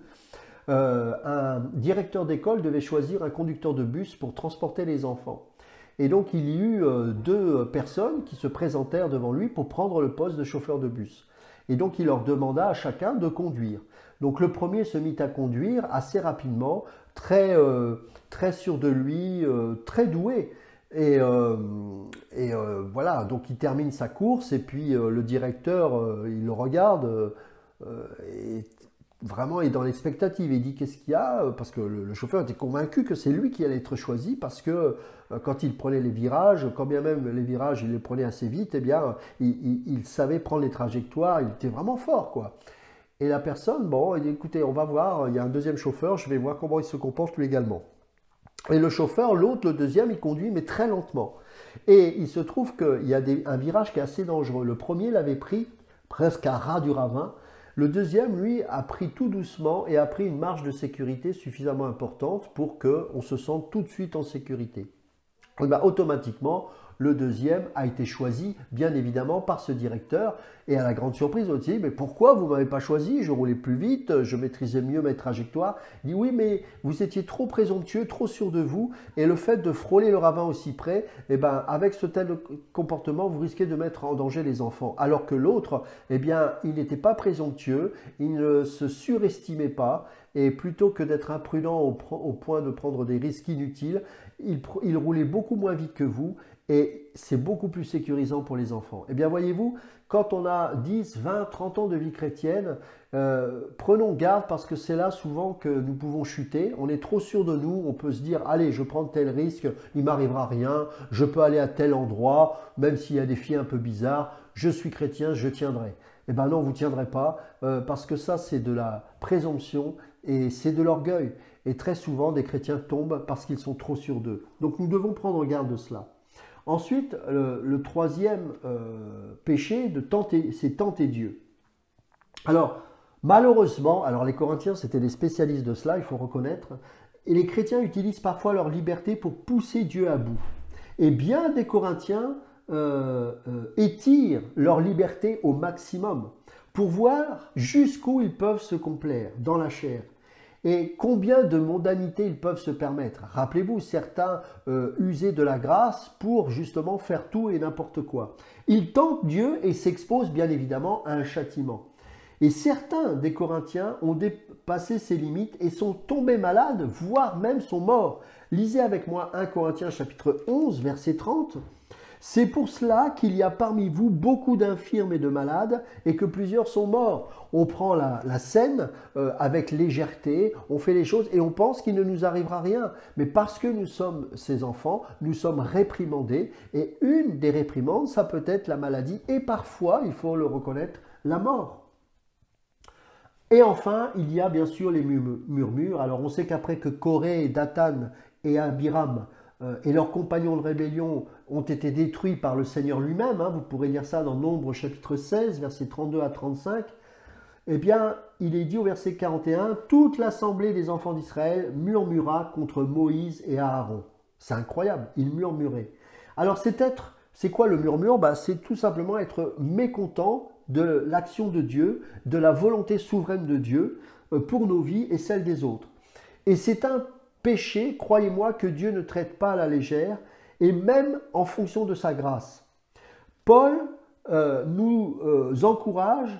Un directeur d'école devait choisir un conducteur de bus pour transporter les enfants. Et donc il y eut 2 personnes qui se présentèrent devant lui pour prendre le poste de chauffeur de bus. Et donc il leur demanda à chacun de conduire. Donc le premier se mit à conduire assez rapidement, très sûr de lui, très doué. Et voilà, donc il termine sa course et puis le directeur, il le regarde et vraiment est dans l'expectative. Il dit qu'est-ce qu'il y a, parce que le chauffeur était convaincu que c'est lui qui allait être choisi parce que quand il prenait les virages, quand bien même les virages il les prenait assez vite, eh bien il savait prendre les trajectoires, il était vraiment fort quoi. Et la personne, il dit écoutez, on va voir, il y a un deuxième chauffeur, je vais voir comment il se comporte lui également. Et le chauffeur, l'autre, le deuxième, il conduit, mais très lentement. Et il se trouve qu'il y a un virage qui est assez dangereux. Le premier l'avait pris presque à ras du ravin. Le deuxième, lui, a pris tout doucement et a pris une marge de sécurité suffisamment importante pour qu'on se sente tout de suite en sécurité. Et bien, automatiquement, le deuxième a été choisi, bien évidemment, par ce directeur. Et à la grande surprise, on dit, mais pourquoi vous ne m'avez pas choisi? Je roulais plus vite, je maîtrisais mieux mes trajectoires. Il dit, oui, mais vous étiez trop présomptueux, trop sûr de vous. Et le fait de frôler le ravin aussi près, eh ben, avec ce tel comportement, vous risquez de mettre en danger les enfants. Alors que l'autre, eh bien, il n'était pas présomptueux, il ne se surestimait pas. Et plutôt que d'être imprudent au point de prendre des risques inutiles, il roulait beaucoup moins vite que vous et c'est beaucoup plus sécurisant pour les enfants. Eh bien, voyez-vous, quand on a 10, 20, 30 ans de vie chrétienne, prenons garde parce que c'est là souvent que nous pouvons chuter. On est trop sûr de nous, on peut se dire, allez, je prends tel risque, il m'arrivera rien, je peux aller à tel endroit, même s'il y a des filles un peu bizarres, je suis chrétien, je tiendrai. Eh bien non, vous ne tiendrez pas, parce que ça, c'est de la présomption et c'est de l'orgueil. Et très souvent, des chrétiens tombent parce qu'ils sont trop sûrs d'eux. Donc nous devons prendre garde de cela. Ensuite, le troisième péché, c'est tenter Dieu. Alors, malheureusement, alors les Corinthiens, c'était des spécialistes de cela, il faut reconnaître, et les chrétiens utilisent parfois leur liberté pour pousser Dieu à bout. Et bien des Corinthiens étirent leur liberté au maximum pour voir jusqu'où ils peuvent se complaire dans la chair. Et combien de mondanités ils peuvent se permettre. Rappelez-vous, certains usaient de la grâce pour justement faire tout et n'importe quoi. Ils tentent Dieu et s'exposent bien évidemment à un châtiment. Et certains des Corinthiens ont dépassé ces limites et sont tombés malades, voire même sont morts. Lisez avec moi 1 Corinthiens chapitre 11, verset 30. C'est pour cela qu'il y a parmi vous beaucoup d'infirmes et de malades et que plusieurs sont morts. On prend la scène avec légèreté, on fait les choses et on pense qu'il ne nous arrivera rien. Mais parce que nous sommes ses enfants, nous sommes réprimandés et une des réprimandes, ça peut être la maladie et parfois, il faut le reconnaître, la mort. Et enfin, il y a bien sûr les murmures. Alors on sait qu'après que Corée, Dathan et Abiram et leurs compagnons de rébellion ont été détruits par le Seigneur lui-même, vous pourrez lire ça dans Nombre chapitre 16, versets 32 à 35, eh bien, il est dit au verset 41, « Toute l'assemblée des enfants d'Israël murmura contre Moïse et Aaron. » C'est incroyable, ils murmuraient. Alors, c'est quoi le murmure? C'est tout simplement être mécontent de l'action de Dieu, de la volonté souveraine de Dieu pour nos vies et celles des autres. Et c'est un péché, croyez-moi, que Dieu ne traite pas à la légère, et même en fonction de sa grâce. Paul nous encourage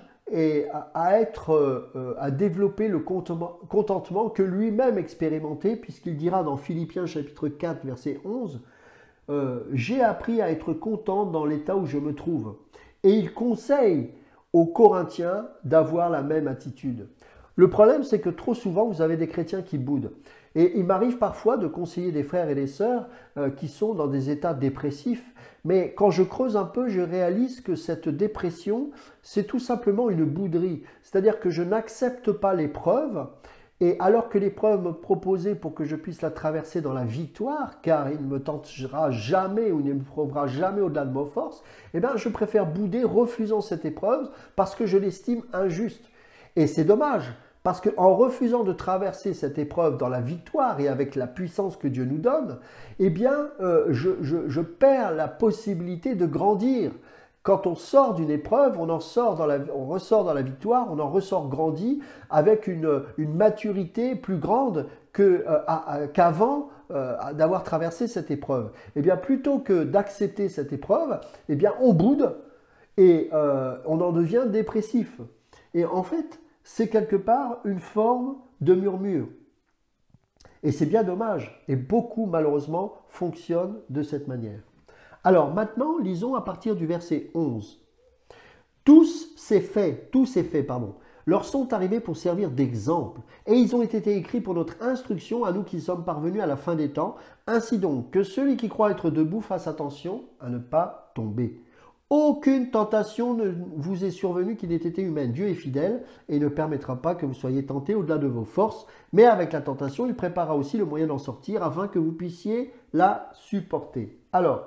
à développer le contentement que lui-même expérimentait, puisqu'il dira dans Philippiens chapitre 4, verset 11, « J'ai appris à être content dans l'état où je me trouve. » Et il conseille aux Corinthiens d'avoir la même attitude. Le problème, c'est que trop souvent, vous avez des chrétiens qui boudent. Et il m'arrive parfois de conseiller des frères et des sœurs qui sont dans des états dépressifs. Mais quand je creuse un peu, je réalise que cette dépression, c'est tout simplement une bouderie. C'est-à-dire que je n'accepte pas l'épreuve. Et alors que l'épreuve me proposée pour que je puisse la traverser dans la victoire, car il ne me tentera jamais ou ne me prouvera jamais au-delà de mes forces, eh bien, je préfère bouder, refusant cette épreuve parce que je l'estime injuste. Et c'est dommage. Parce qu'en refusant de traverser cette épreuve dans la victoire et avec la puissance que Dieu nous donne, eh bien, je perds la possibilité de grandir. Quand on sort d'une épreuve, on ressort dans la victoire, on en ressort grandi avec une maturité plus grande qu'avant d'avoir traversé cette épreuve. Eh bien, plutôt que d'accepter cette épreuve, eh bien, on boude et on en devient dépressif. Et en fait, c'est quelque part une forme de murmure. Et c'est bien dommage. Et beaucoup, malheureusement, fonctionnent de cette manière. Alors maintenant, lisons à partir du verset 11. Tous ces faits, leur sont arrivés pour servir d'exemple, et ils ont été écrits pour notre instruction à nous qui sommes parvenus à la fin des temps. Ainsi donc, que celui qui croit être debout fasse attention à ne pas tomber. Aucune tentation ne vous est survenue qui n'ait été humaine. Dieu est fidèle et ne permettra pas que vous soyez tentés au-delà de vos forces, mais avec la tentation, il préparera aussi le moyen d'en sortir afin que vous puissiez la supporter. Alors,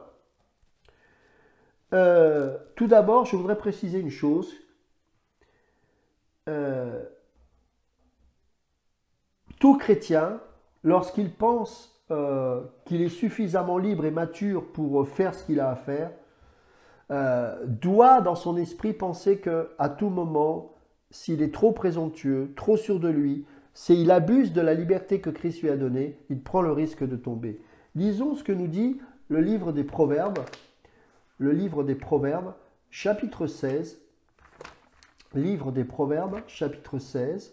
tout d'abord, je voudrais préciser une chose. Tout chrétien, lorsqu'il pense qu'il est suffisamment libre et mature pour faire ce qu'il a à faire, doit dans son esprit penser qu'à tout moment, s'il est trop présomptueux, trop sûr de lui, s'il abuse de la liberté que Christ lui a donnée, il prend le risque de tomber. Lisons ce que nous dit le livre des Proverbes, chapitre 16, livre des Proverbes, chapitre 16,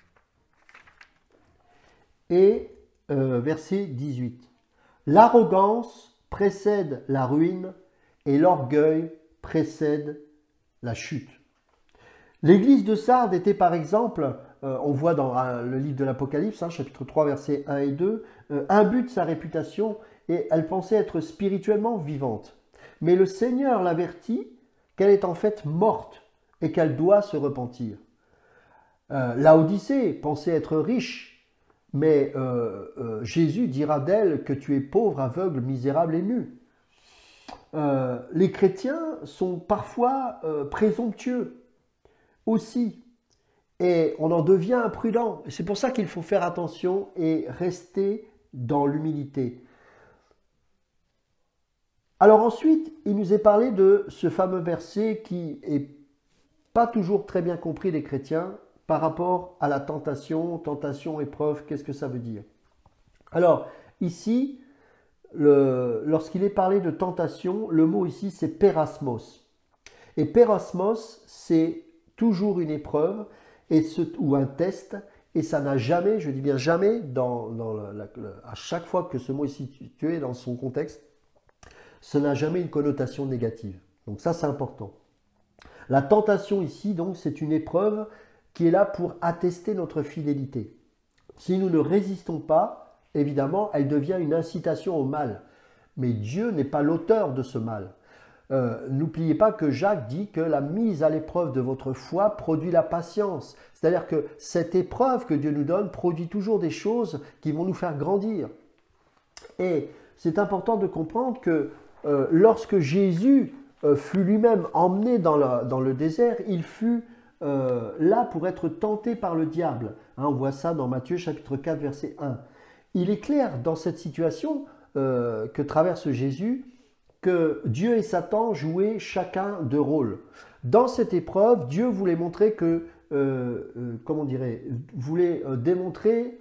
et verset 18. L'arrogance précède la ruine et l'orgueil précède la chute. L'église de Sardes était par exemple, on voit dans le livre de l'Apocalypse, chapitre 3, versets 1 et 2, imbue de sa réputation et elle pensait être spirituellement vivante. Mais le Seigneur l'avertit qu'elle est en fait morte et qu'elle doit se repentir. Laodicée pensait être riche, mais Jésus dira d'elle que tu es pauvre, aveugle, misérable et nu. Les chrétiens sont parfois présomptueux aussi, et on en devient imprudent. C'est pour ça qu'il faut faire attention et rester dans l'humilité. Alors ensuite, il nous est parlé de ce fameux verset qui n'est pas toujours très bien compris des chrétiens par rapport à la tentation, épreuve, qu'est-ce que ça veut dire? Alors ici, lorsqu'il est parlé de tentation, le mot ici c'est pérasmos. Et pérasmos, c'est toujours une épreuve ou un test, et ça n'a jamais, je dis bien jamais, à chaque fois que ce mot est situé dans son contexte, ça n'a jamais une connotation négative. Donc ça, c'est important. La tentation ici, donc, c'est une épreuve qui est là pour attester notre fidélité. Si nous ne résistons pas, évidemment, elle devient une incitation au mal. Mais Dieu n'est pas l'auteur de ce mal. N'oubliez pas que Jacques dit que la mise à l'épreuve de votre foi produit la patience. C'est-à-dire que cette épreuve que Dieu nous donne produit toujours des choses qui vont nous faire grandir. Et c'est important de comprendre que lorsque Jésus fut lui-même emmené dans le désert, il fut là pour être tenté par le diable. On voit ça dans Matthieu chapitre 4, verset 1. Il est clair dans cette situation que traverse Jésus que Dieu et Satan jouaient chacun deux rôles. Dans cette épreuve, Dieu voulait montrer que, voulait démontrer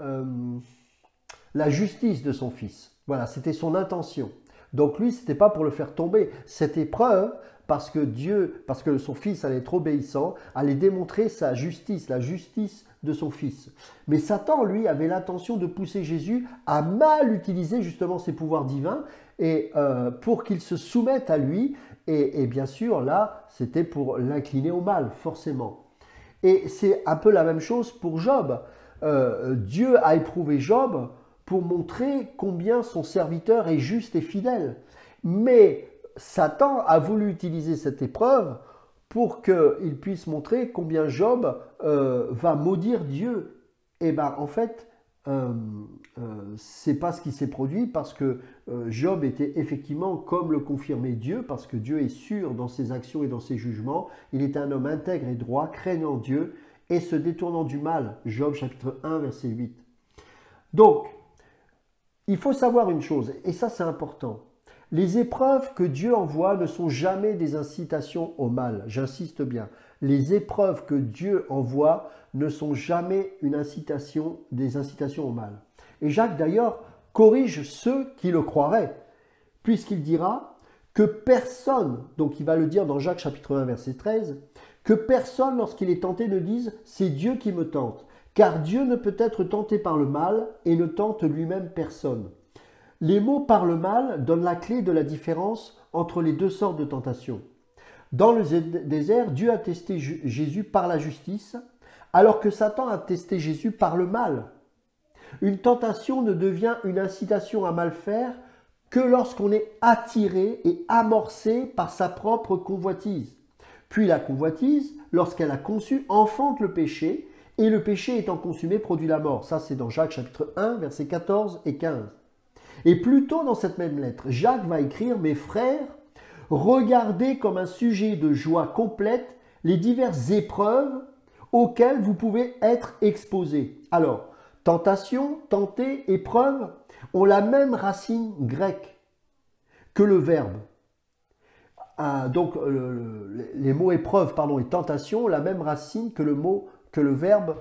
la justice de son fils. Voilà, c'était son intention. Donc lui, ce n'était pas pour le faire tomber. Cette épreuve, parce que son fils allait être obéissant, allait démontrer sa justice, la justice de son fils. Mais Satan, lui, avait l'intention de pousser Jésus à mal utiliser justement ses pouvoirs divins et pour qu'il se soumette à lui. Et bien sûr, là, c'était pour l'incliner au mal, forcément. Et c'est un peu la même chose pour Job. Dieu a éprouvé Job pour montrer combien son serviteur est juste et fidèle. Mais Satan a voulu utiliser cette épreuve pour qu'il puisse montrer combien Job va maudire Dieu. Et bien en fait, c'est pas ce qui s'est produit parce que Job était effectivement, comme le confirmait Dieu, parce que Dieu est sûr dans ses actions et dans ses jugements, il est un homme intègre et droit, craignant Dieu et se détournant du mal. Job chapitre 1, verset 8. Donc, il faut savoir une chose, et ça c'est important. Les épreuves que Dieu envoie ne sont jamais des incitations au mal. J'insiste bien. Les épreuves que Dieu envoie ne sont jamais des incitations au mal. Et Jacques d'ailleurs corrige ceux qui le croiraient, puisqu'il dira que personne, donc il va le dire dans Jacques chapitre 1 verset 13, que personne lorsqu'il est tenté ne dise « c'est Dieu qui me tente ». Car Dieu ne peut être tenté par le mal et ne tente lui-même personne. Les mots « par le mal » donnent la clé de la différence entre les deux sortes de tentations. Dans le désert, Dieu a testé Jésus par la justice, alors que Satan a testé Jésus par le mal. Une tentation ne devient une incitation à mal faire que lorsqu'on est attiré et amorcé par sa propre convoitise. Puis la convoitise, lorsqu'elle a conçu, enfante le péché, et le péché étant consumé produit la mort. Ça, c'est dans Jacques chapitre 1, versets 14 et 15. Et plus tôt dans cette même lettre, Jacques va écrire « Mes frères, regardez comme un sujet de joie complète les diverses épreuves auxquelles vous pouvez être exposés. » Alors, tentation, tenter, épreuve ont la même racine grecque que le verbe. Donc, les mots épreuve et tentation ont la même racine que le verbe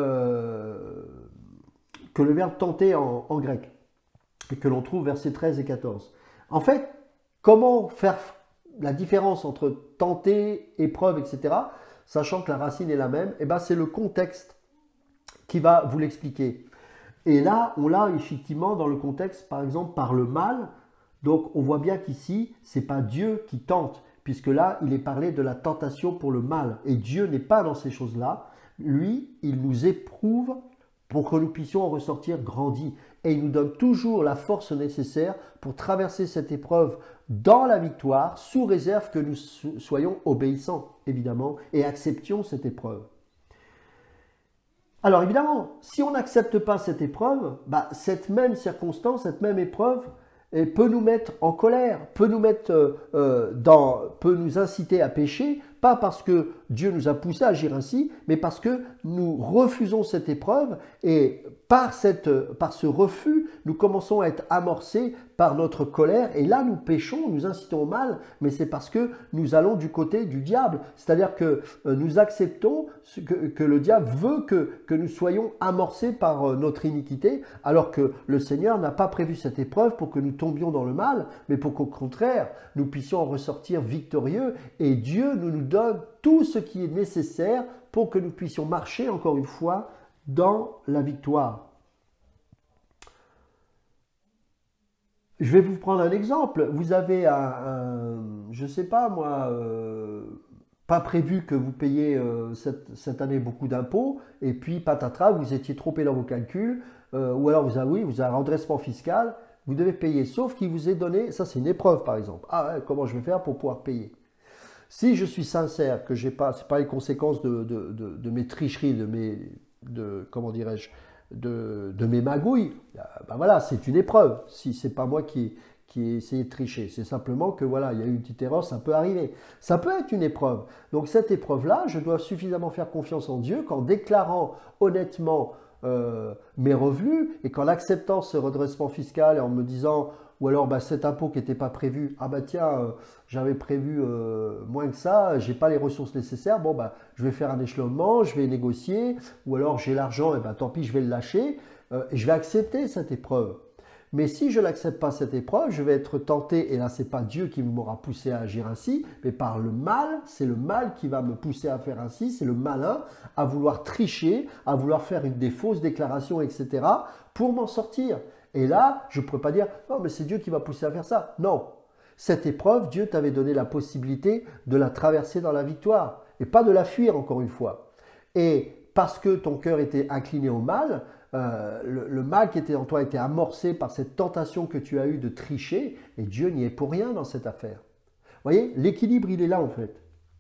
tenter en grec, et que l'on trouve versets 13 et 14. En fait, comment faire la différence entre tenter, épreuve, etc., sachant que la racine est la même? Eh bien, c'est le contexte qui va vous l'expliquer. Et là, on l'a effectivement dans le contexte, par exemple, par le mal. Donc, on voit bien qu'ici, ce n'est pas Dieu qui tente, puisque là, il est parlé de la tentation pour le mal. Et Dieu n'est pas dans ces choses-là. Lui, il nous éprouve pour que nous puissions en ressortir grandis. Et il nous donne toujours la force nécessaire pour traverser cette épreuve dans la victoire, sous réserve que nous soyons obéissants, évidemment, et acceptions cette épreuve. Alors évidemment, si on n'accepte pas cette épreuve, cette même circonstance, cette même épreuve peut nous mettre en colère, peut nous inciter à pécher, pas parce que Dieu nous a poussé à agir ainsi, mais parce que nous refusons cette épreuve et par ce refus, nous commençons à être amorcés par notre colère et là nous péchons, nous incitons au mal, mais c'est parce que nous allons du côté du diable, c'est-à-dire que nous acceptons que le diable veut que nous soyons amorcés par notre iniquité, alors que le Seigneur n'a pas prévu cette épreuve pour que nous tombions dans le mal, mais pour qu'au contraire, nous puissions en ressortir victorieux et Dieu nous donne tout ce qui est nécessaire pour que nous puissions marcher, encore une fois, dans la victoire. Je vais vous prendre un exemple. Vous avez je ne sais pas moi, pas prévu que vous payiez cette année beaucoup d'impôts, et puis patatras, vous étiez trompé dans vos calculs, ou alors vous avez un redressement fiscal, vous devez payer, sauf qu'il vous est donné, ça c'est une épreuve par exemple. Ah ouais, comment je vais faire pour pouvoir payer? Si je suis sincère, que j'ai pas, c'est pas les conséquences de mes tricheries, de mes magouilles, voilà, c'est une épreuve. Si c'est pas moi qui ai essayé de tricher, c'est simplement que voilà, il y a eu une petite erreur, ça peut arriver. Ça peut être une épreuve. Donc cette épreuve-là, je dois suffisamment faire confiance en Dieu qu'en déclarant honnêtement mes revenus et qu'en acceptant ce redressement fiscal et en me disant ou alors cet impôt qui n'était pas prévu, j'avais prévu moins que ça, j'ai pas les ressources nécessaires, je vais faire un échelonnement, je vais négocier, ou alors j'ai l'argent, et tant pis, je vais le lâcher, et je vais accepter cette épreuve. Mais si je n'accepte pas cette épreuve, je vais être tenté, et là c'est pas Dieu qui m'aura poussé à agir ainsi, mais par le mal, c'est le mal qui va me pousser à faire ainsi, c'est le malin à vouloir tricher, à vouloir faire des fausses déclarations, etc. pour m'en sortir. Et là, je ne pourrais pas dire « Non, mais c'est Dieu qui m'a poussé à faire ça ». Non, cette épreuve, Dieu t'avait donné la possibilité de la traverser dans la victoire et pas de la fuir encore une fois. Et parce que ton cœur était incliné au mal, le mal qui était en toi était amorcé par cette tentation que tu as eue de tricher et Dieu n'y est pour rien dans cette affaire. Vous voyez, l'équilibre, il est là en fait.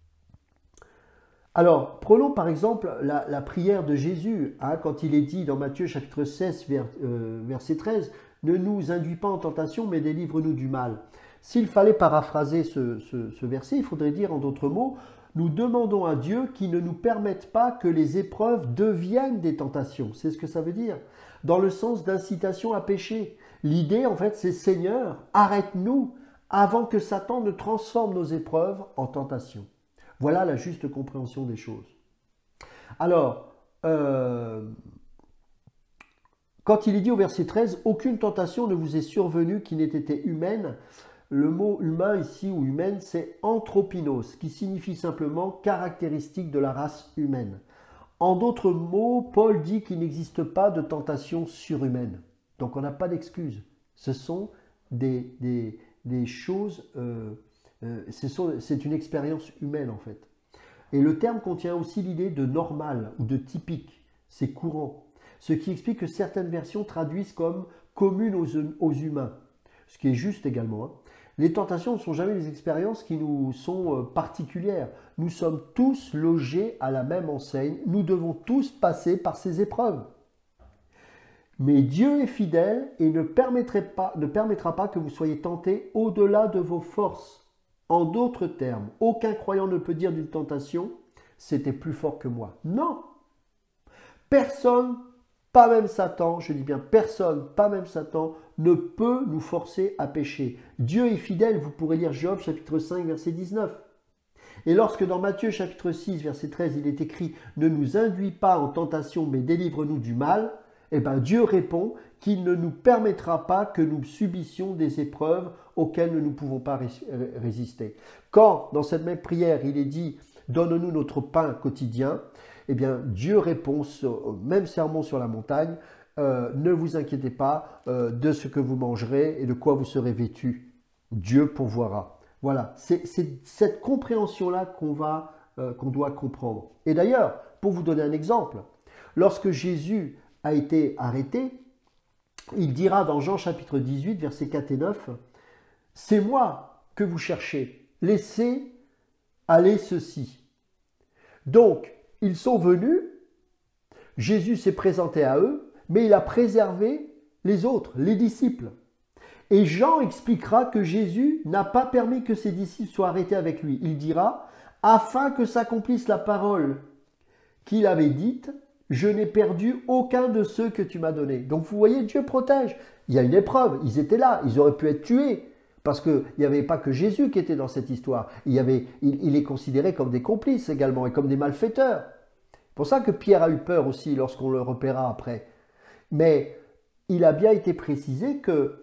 Alors, prenons par exemple la prière de Jésus, quand il est dit dans Matthieu chapitre 16, verset 13, « Ne nous induis pas en tentation, mais délivre-nous du mal ». S'il fallait paraphraser ce verset, il faudrait dire en d'autres mots, nous demandons à Dieu qu'il ne nous permette pas que les épreuves deviennent des tentations. C'est ce que ça veut dire, dans le sens d'incitation à pécher. L'idée, en fait, c'est « Seigneur, arrête-nous avant que Satan ne transforme nos épreuves en tentations ». Voilà la juste compréhension des choses. Alors, quand il est dit au verset 13, « Aucune tentation ne vous est survenue qui n'ait été humaine », le mot humain ici ou humaine, c'est anthropinos, qui signifie simplement caractéristique de la race humaine. En d'autres mots, Paul dit qu'il n'existe pas de tentation surhumaine. Donc on n'a pas d'excuse. Ce sont des choses... c'est une expérience humaine en fait. Et le terme contient aussi l'idée de normal ou de typique, c'est courant. Ce qui explique que certaines versions traduisent comme commune aux humains. ce qui est juste également. Hein. Les tentations ne sont jamais des expériences qui nous sont particulières. Nous sommes tous logés à la même enseigne. Nous devons tous passer par ces épreuves. Mais Dieu est fidèle et ne permettra pas que vous soyez tentés au-delà de vos forces. En d'autres termes, aucun croyant ne peut dire d'une tentation « c'était plus fort que moi ». Non. Personne, pas même Satan, je dis bien personne, pas même Satan, ne peut nous forcer à pécher. Dieu est fidèle, vous pourrez lire Job chapitre 5 verset 19. Et lorsque dans Matthieu chapitre 6 verset 13 il est écrit « ne nous induis pas en tentation mais délivre-nous du mal », eh bien Dieu répond qu'il ne nous permettra pas que nous subissions des épreuves auxquelles nous ne pouvons pas résister. Quand dans cette même prière il est dit « donne-nous notre pain quotidien », eh bien Dieu répond au même sermon sur la montagne, ne vous inquiétez pas de ce que vous mangerez et de quoi vous serez vêtus. Dieu pourvoira. Voilà, c'est cette compréhension-là qu'on doit comprendre. Et d'ailleurs, pour vous donner un exemple, lorsque Jésus a été arrêté, il dira dans Jean chapitre 18, versets 4 et 9, « C'est moi que vous cherchez, laissez aller ceci. » Donc, ils sont venus, Jésus s'est présenté à eux, mais il a préservé les autres, les disciples. Et Jean expliquera que Jésus n'a pas permis que ses disciples soient arrêtés avec lui. Il dira, afin que s'accomplisse la parole qu'il avait dite, je n'ai perdu aucun de ceux que tu m'as donnés. Donc vous voyez, Dieu protège. Il y a une épreuve, ils étaient là, ils auraient pu être tués. Parce qu'il n'y avait pas que Jésus qui était dans cette histoire. Il est considéré comme des complices également et comme des malfaiteurs. C'est pour ça que Pierre a eu peur aussi lorsqu'on le repéra après. Mais il a bien été précisé que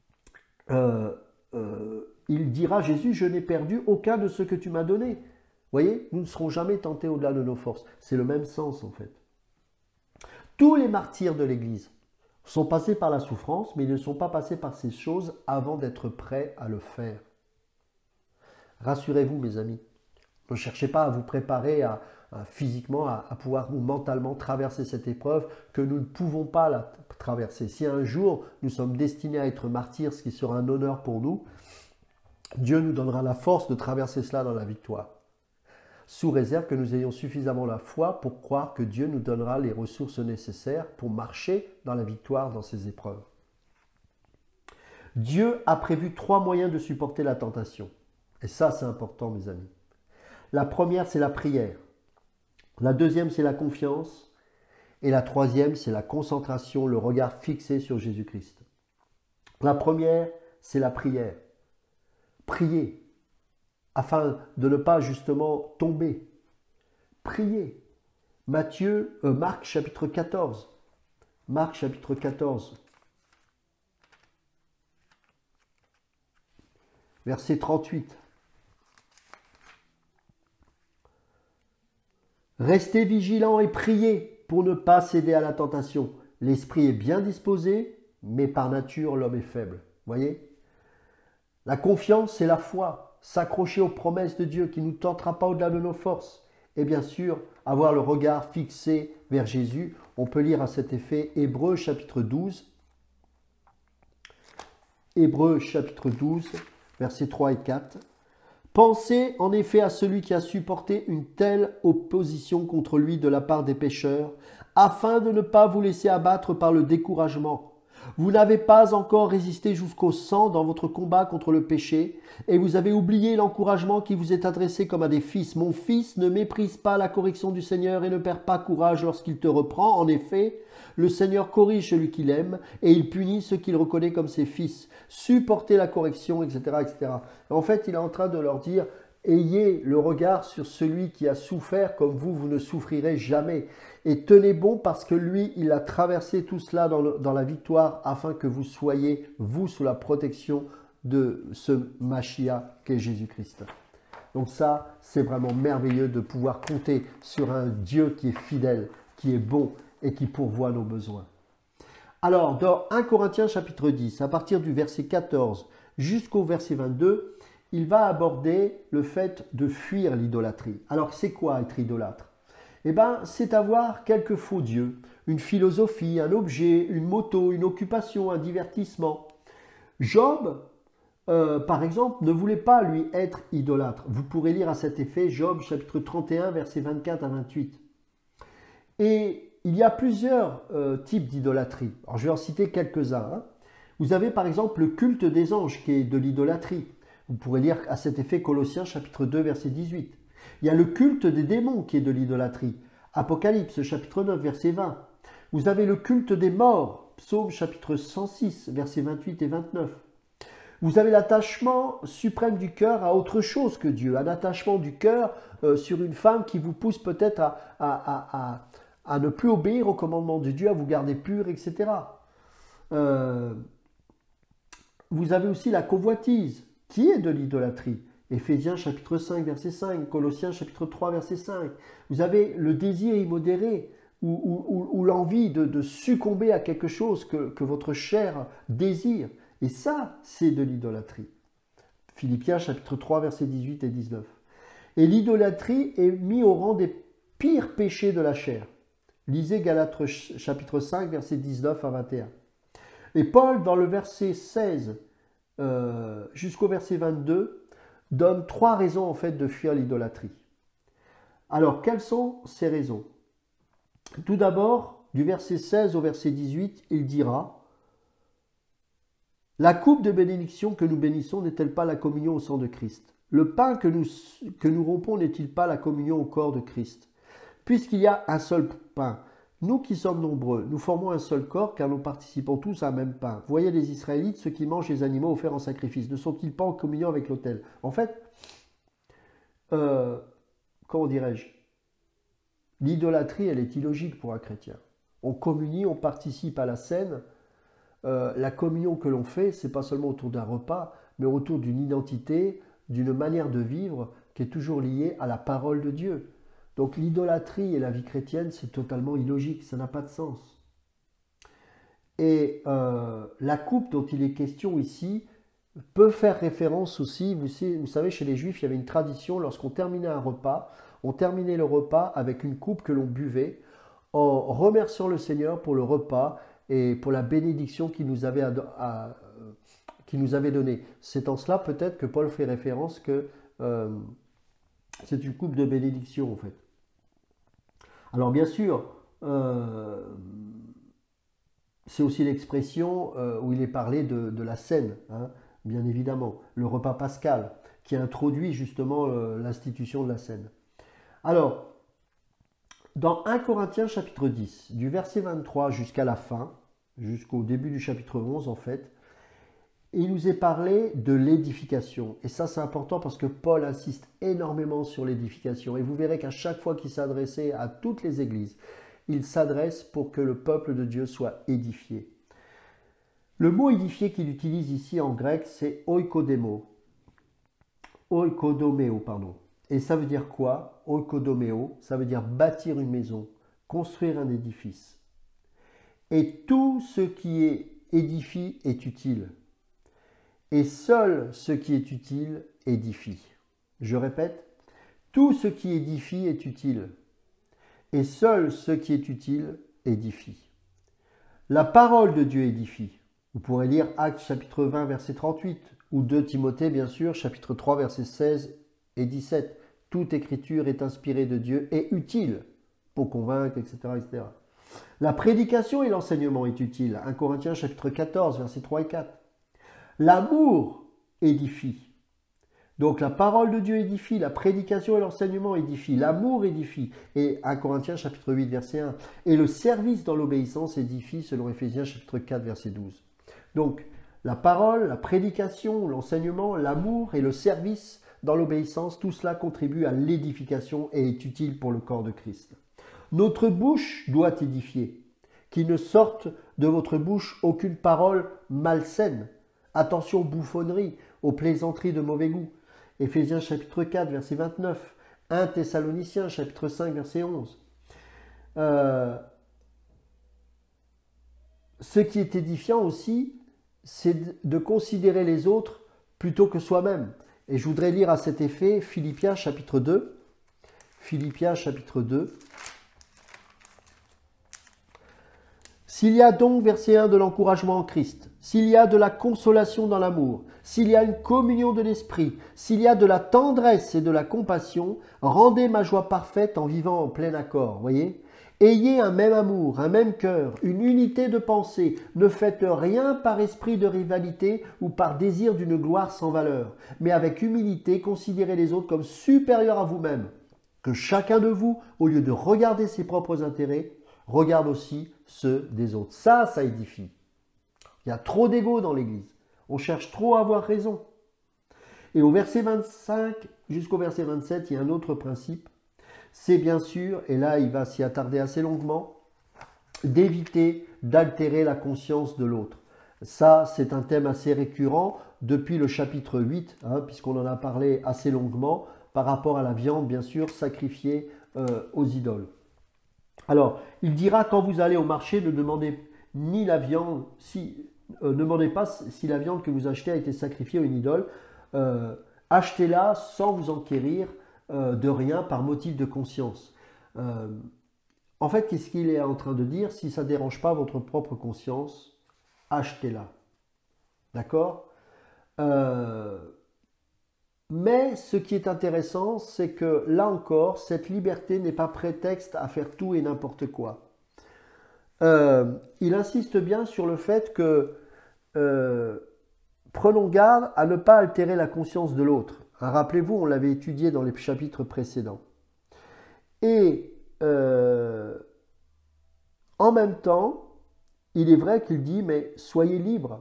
il dira Jésus, je n'ai perdu aucun de ceux que tu m'as donnés. Vous voyez, nous ne serons jamais tentés au-delà de nos forces. C'est le même sens en fait. Tous les martyrs de l'Église sont passés par la souffrance, mais ils ne sont pas passés par ces choses avant d'être prêts à le faire. Rassurez-vous, mes amis, ne cherchez pas à vous préparer physiquement, à pouvoir ou mentalement traverser cette épreuve que nous ne pouvons pas la traverser. Si un jour nous sommes destinés à être martyrs, ce qui sera un honneur pour nous, Dieu nous donnera la force de traverser cela dans la victoire. Sous réserve que nous ayons suffisamment la foi pour croire que Dieu nous donnera les ressources nécessaires pour marcher dans la victoire dans ces épreuves. Dieu a prévu 3 moyens de supporter la tentation. Et ça, c'est important, mes amis. La première, c'est la prière. La deuxième, c'est la confiance. Et la troisième, c'est la concentration, le regard fixé sur Jésus-Christ. La première, c'est la prière. Priez, afin de ne pas justement tomber. Priez. Marc chapitre 14. Marc chapitre 14. Verset 38. Restez vigilants et priez pour ne pas céder à la tentation. L'esprit est bien disposé, mais par nature l'homme est faible. Voyez ? La confiance, c'est la foi. S'accrocher aux promesses de Dieu qui ne nous tentera pas au-delà de nos forces. Et bien sûr, avoir le regard fixé vers Jésus. On peut lire à cet effet Hébreux chapitre 12. Hébreux chapitre 12, versets 3 et 4. Pensez en effet à celui qui a supporté une telle opposition contre lui de la part des pécheurs, afin de ne pas vous laisser abattre par le découragement. Vous n'avez pas encore résisté jusqu'au sang dans votre combat contre le péché, et vous avez oublié l'encouragement qui vous est adressé comme à des fils. Mon fils, ne méprise pas la correction du Seigneur et ne perds pas courage lorsqu'il te reprend. En effet, le Seigneur corrige celui qu'il aime, et il punit ceux qu'il reconnaît comme ses fils. Supportez la correction, etc., etc. En fait, il est en train de leur dire, ayez le regard sur celui qui a souffert comme vous ne souffrirez jamais. Et tenez bon parce que lui, il a traversé tout cela dans la victoire afin que vous soyez, vous, sous la protection de ce Machia qu'est Jésus-Christ. Donc ça, c'est vraiment merveilleux de pouvoir compter sur un Dieu qui est fidèle, qui est bon et qui pourvoit nos besoins. Alors, dans 1 Corinthiens chapitre 10, à partir du verset 14 jusqu'au verset 22, il va aborder le fait de fuir l'idolâtrie. Alors, c'est quoi être idolâtre? Eh bien, c'est avoir quelques faux dieux, une philosophie, un objet, une moto, une occupation, un divertissement. Job, par exemple, ne voulait pas lui être idolâtre. Vous pourrez lire à cet effet Job chapitre 31, versets 24 à 28. Et il y a plusieurs types d'idolâtrie. Alors je vais en citer quelques-uns. Hein. Vous avez par exemple le culte des anges qui est de l'idolâtrie. Vous pourrez lire à cet effet Colossiens chapitre 2, verset 18. Il y a le culte des démons qui est de l'idolâtrie. Apocalypse chapitre 9, verset 20. Vous avez le culte des morts. Psaume chapitre 106, versets 28 et 29. Vous avez l'attachement suprême du cœur à autre chose que Dieu. Un attachement du cœur sur une femme qui vous pousse peut-être à ne plus obéir au commandement de Dieu, à vous garder pur, etc. Vous avez aussi la convoitise, qui est de l'idolâtrie. Éphésiens chapitre 5, verset 5, Colossiens chapitre 3, verset 5. Vous avez le désir immodéré, ou l'envie de succomber à quelque chose que votre chair désire. Et ça, c'est de l'idolâtrie. Philippiens chapitre 3, versets 18 et 19. Et l'idolâtrie est mise au rang des pires péchés de la chair. Lisez Galates chapitre 5, versets 19 à 21. Et Paul, dans le verset 16 jusqu'au verset 22, donne 3 raisons en fait de fuir l'idolâtrie. Alors, quelles sont ces raisons? Tout d'abord, du verset 16 au verset 18, il dira « La coupe de bénédiction que nous bénissons n'est-elle pas la communion au sang de Christ? Le pain que nous rompons n'est-il pas la communion au corps de Christ? Puisqu'il y a un seul pain, nous qui sommes nombreux, nous formons un seul corps car nous participons tous à un même pain. Voyez les Israélites, ceux qui mangent les animaux offerts en sacrifice, ne sont-ils pas en communion avec l'autel? » En fait, comment dirais-je? L'idolâtrie, elle est illogique pour un chrétien. On communie, on participe à la scène. La communion que l'on fait, c'est pas seulement autour d'un repas, mais autour d'une identité, d'une manière de vivre qui est toujours liée à la parole de Dieu. Donc l'idolâtrie et la vie chrétienne, c'est totalement illogique, ça n'a pas de sens. Et la coupe dont il est question ici peut faire référence aussi, vous savez, chez les Juifs, il y avait une tradition, lorsqu'on terminait un repas, on terminait le repas avec une coupe que l'on buvait en remerciant le Seigneur pour le repas et pour la bénédiction qu'il nous avait donnée. C'est en cela peut-être que Paul fait référence que c'est une coupe de bénédiction en fait. Alors bien sûr, c'est aussi l'expression où il est parlé de la scène, hein, bien évidemment, le repas pascal, qui introduit justement l'institution de la scène. Alors, dans 1 Corinthiens chapitre 10, du verset 23 jusqu'à la fin, jusqu'au début du chapitre 11 en fait, il nous est parlé de l'édification. Et ça c'est important parce que Paul insiste énormément sur l'édification. Et vous verrez qu'à chaque fois qu'il s'adressait à toutes les églises, il s'adresse pour que le peuple de Dieu soit édifié. Le mot édifié qu'il utilise ici en grec, c'est oikodomeo. Oikodomeo, pardon. Et ça veut dire quoi? Oikodomeo, ça veut dire bâtir une maison, construire un édifice. Et tout ce qui est édifie est utile. Et seul ce qui est utile édifie. Je répète, tout ce qui édifie est utile. Et seul ce qui est utile édifie. La parole de Dieu édifie. Vous pourrez lire Actes chapitre 20, verset 38, ou 2 Timothée, bien sûr, chapitre 3, versets 16 et 17. Toute écriture est inspirée de Dieu et utile pour convaincre, etc., etc. La prédication et l'enseignement est utile. 1 Corinthiens chapitre 14, versets 3 et 4. L'amour édifie. Donc la parole de Dieu édifie, la prédication et l'enseignement édifient, l'amour édifie. Et 1 Corinthiens chapitre 8, verset 1. Et le service dans l'obéissance édifie selon Éphésiens chapitre 4, verset 12. Donc la parole, la prédication, l'enseignement, l'amour et le service dans l'obéissance, tout cela contribue à l'édification et est utile pour le corps de Christ. Notre bouche doit édifier. Qu'il ne sorte de votre bouche aucune parole malsaine. Attention aux bouffonneries, aux plaisanteries de mauvais goût. Éphésiens chapitre 4, verset 29. 1 Thessaloniciens chapitre 5, verset 11. Ce qui est édifiant aussi, c'est de considérer les autres plutôt que soi-même. Et je voudrais lire à cet effet Philippiens chapitre 2. Philippiens chapitre 2. S'il y a donc, verset 1, de l'encouragement en Christ, s'il y a de la consolation dans l'amour, s'il y a une communion de l'esprit, s'il y a de la tendresse et de la compassion, rendez ma joie parfaite en vivant en plein accord. Voyez ? Ayez un même amour, un même cœur, une unité de pensée. Ne faites rien par esprit de rivalité ou par désir d'une gloire sans valeur, mais avec humilité, considérez les autres comme supérieurs à vous-même. Que chacun de vous, au lieu de regarder ses propres intérêts, regarde aussi ceux des autres. Ça édifie. Il y a trop d'ego dans l'Église. On cherche trop à avoir raison. Et au verset 25 jusqu'au verset 27, il y a un autre principe. C'est bien sûr, et là il va s'y attarder assez longuement, d'éviter d'altérer la conscience de l'autre. Ça, c'est un thème assez récurrent depuis le chapitre 8, puisqu'on en a parlé assez longuement, par rapport à la viande, bien sûr, sacrifiée aux idoles. Alors, il dira, quand vous allez au marché, ne demandez ni la viande, ne demandez pas si la viande que vous achetez a été sacrifiée à une idole. Achetez-la sans vous enquérir de rien par motif de conscience. En fait, qu'est-ce qu'il est en train de dire? Si ça ne dérange pas votre propre conscience, achetez-la. D'accord? Mais ce qui est intéressant, c'est que là encore, cette liberté n'est pas prétexte à faire tout et n'importe quoi. Il insiste bien sur le fait que prenons garde à ne pas altérer la conscience de l'autre. Rappelez-vous, on l'avait étudié dans les chapitres précédents. Et en même temps, il est vrai qu'il dit, mais soyez libres.